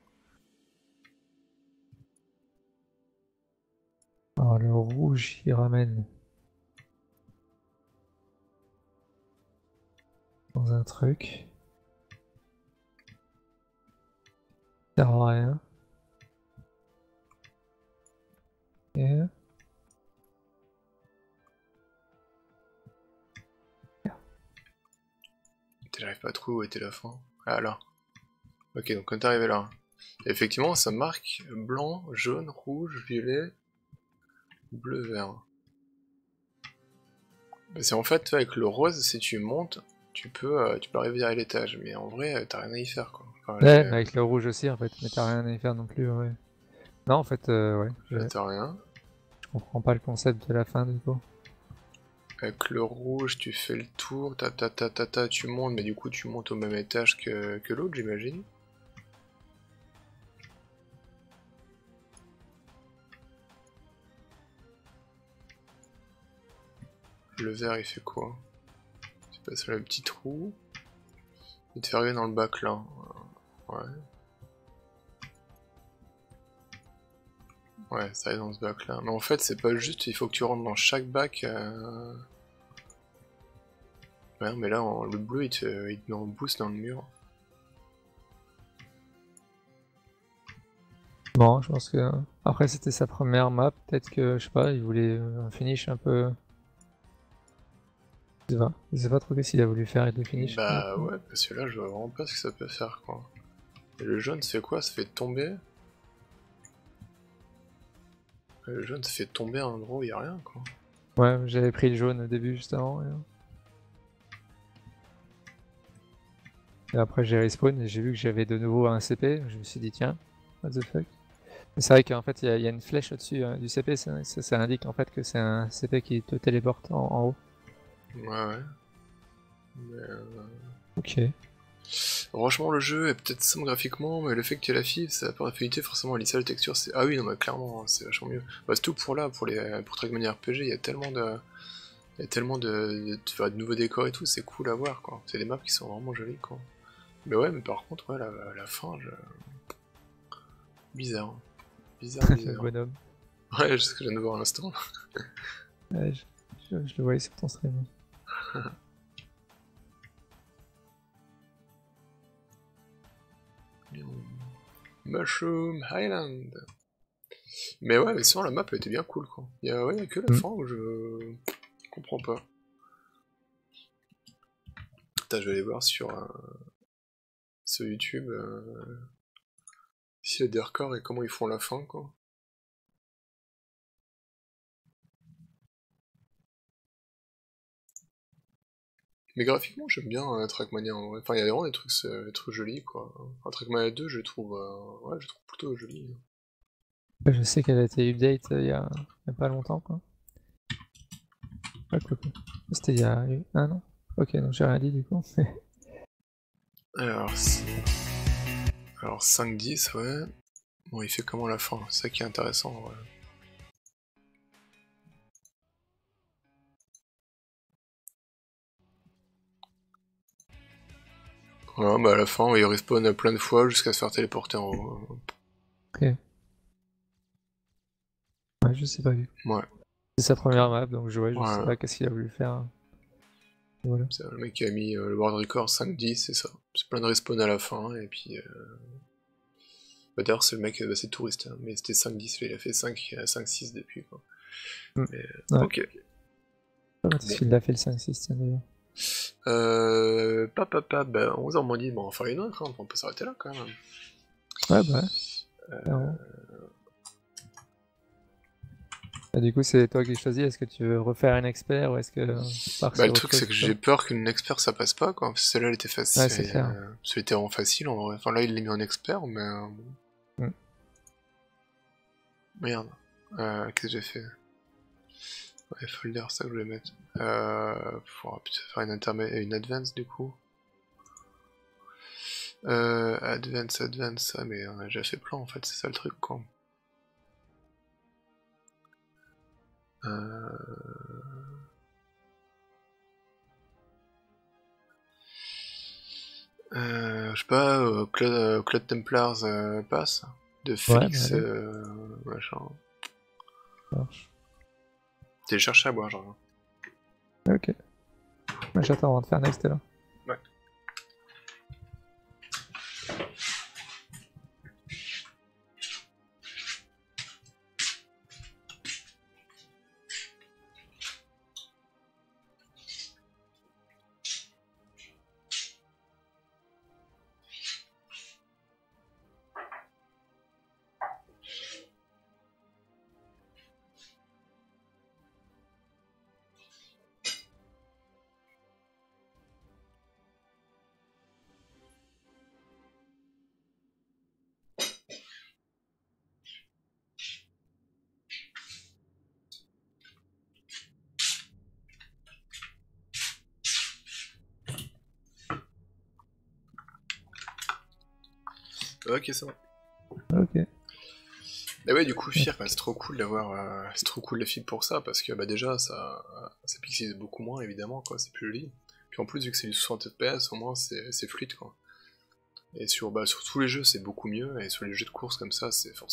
Alors le rouge il ramène dans un truc. Ça sert à rien. Et... J'arrive pas à trouver où était la fin. Ah là. Ok, donc quand t'es arrivé là. Et effectivement, ça marque blanc, jaune, rouge, violet, bleu, vert. C'est en fait, avec le rose, si tu montes, tu peux arriver à l'étage, mais en vrai, t'as rien à y faire, quoi. Enfin, ouais, mais avec le rouge aussi, en fait, mais t'as rien à y faire non plus, ouais. Non, en fait, ouais. Là, t'as rien. Je comprends pas le concept de la fin, du coup. Avec le rouge, tu fais le tour, tu montes, mais du coup, tu montes au même étage que l'autre, j'imagine. Le vert, il fait quoi? Tu passes le petit trou. Il te fait arriver dans le bac là. Ouais. Ouais, ça arrive dans ce bac là. Mais en fait, c'est pas juste, il faut que tu rentres dans chaque bac. Ouais, mais là, le bleu, il te met en boost dans le mur. Bon, je pense que... Après, c'était sa première map, peut-être que, je sais pas, il voulait un finish un peu... Je sais pas trop qu'est-ce qu'il a voulu faire avec le finish. Bah ouais, parce que là, je vois vraiment pas ce que ça peut faire, quoi. Et le jaune, ça fait quoi? Ça fait tomber? Le jaune, ça fait tomber en gros, y a rien, quoi. Ouais, j'avais pris le jaune au début, juste avant. Et après, j'ai respawn et j'ai vu que j'avais de nouveau un CP. Je me suis dit, tiens, what the fuck. C'est vrai qu'en fait, il y a une flèche au-dessus du CP, ça indique en fait que c'est un CP qui te téléporte en haut. Ouais, ouais. Mais ok. Franchement, le jeu est peut-être simple graphiquement, mais le fait que tu aies la fibre, ça apporte affinité, forcément, lisser la texture, c'est... Ah oui, non, mais clairement, c'est vachement mieux. Bah, c'est tout pour là, pour Trackmania RPG, il y a tellement de... Il y a tellement de nouveaux décors et tout, c'est cool à voir, quoi. C'est des maps qui sont vraiment jolies, quoi. Mais ouais, mais par contre, ouais, la fin, bizarre. Bizarre, Le bizarre. bonhomme. Ouais, c'est ce que je viens de voir à l'instant. Ouais, je le voyais sur ton stream. Mushroom Island. Mais ouais, mais sinon la map elle était bien cool, quoi. Il y a que la fin où je comprends pas. Putain, je vais aller voir sur YouTube s'il y a des records et comment ils font la fin, quoi. Mais graphiquement, j'aime bien Trackmania en vrai. Enfin, il y a vraiment des trucs jolis, quoi. Enfin, Trackmania 2, je trouve, ouais, je trouve plutôt joli. Je sais qu'elle a été update il y a pas longtemps, quoi. Ouais, quoi. C'était il y a un an. Ok, donc j'ai rien dit du coup. Alors, Alors 5-10, ouais. Bon, il fait comment la fin? C'est ça qui est intéressant, ouais. Voilà, bah à la fin, il respawn plein de fois jusqu'à se faire téléporter en haut. Ok. Ouais, je sais pas vu. Ouais. C'est sa première map, donc je Ouais. sais pas qu'est-ce qu'il a voulu faire. Voilà. Le mec qui a mis le world record 5-10, c'est ça. C'est plein de respawn à la fin, et puis... Bah, d'ailleurs, c'est le mec, bah, c'est touriste, hein, mais c'était 5-10, il a fait 5-6 depuis, quoi. Mais, ouais. ok. Il a fait le 5-6, tiens d'ailleurs. Bah 11h moins 10, bon, on va faire une autre, hein, on peut s'arrêter là, quand même. Ouais, bah Et du coup, c'est toi qui choisis, est-ce que tu veux refaire un expert ou est-ce que... Bah le truc c'est que j'ai peur qu'une expert ça passe pas, quoi. Celle-là elle était facile, ouais, c'est clair. Celle était vraiment facile en vrai. Enfin là il l'a mis en expert, mais... Merde. Qu'est-ce que j'ai fait? Ouais, folder, ça que je voulais mettre. Faudra peut-être faire une advance du coup. Advance, mais on a déjà fait plein en fait, c'est ça le truc, quoi. Je sais pas, Cloud Templars passe de Félix machin. T'es cherché à boire, genre. Ok. Mais j'attends avant de faire next là. Ouais. Ok, c'est bon. Ok. Et ouais, du coup, Fear, c'est trop cool d'avoir. C'est trop cool la fille pour ça, parce que bah, déjà, ça pixelise beaucoup moins, évidemment, quoi, c'est plus joli. Puis en plus, vu que c'est du 60 FPS, au moins c'est fluide, quoi. Et sur tous les jeux, c'est beaucoup mieux, et sur les jeux de course comme ça, c'est forcément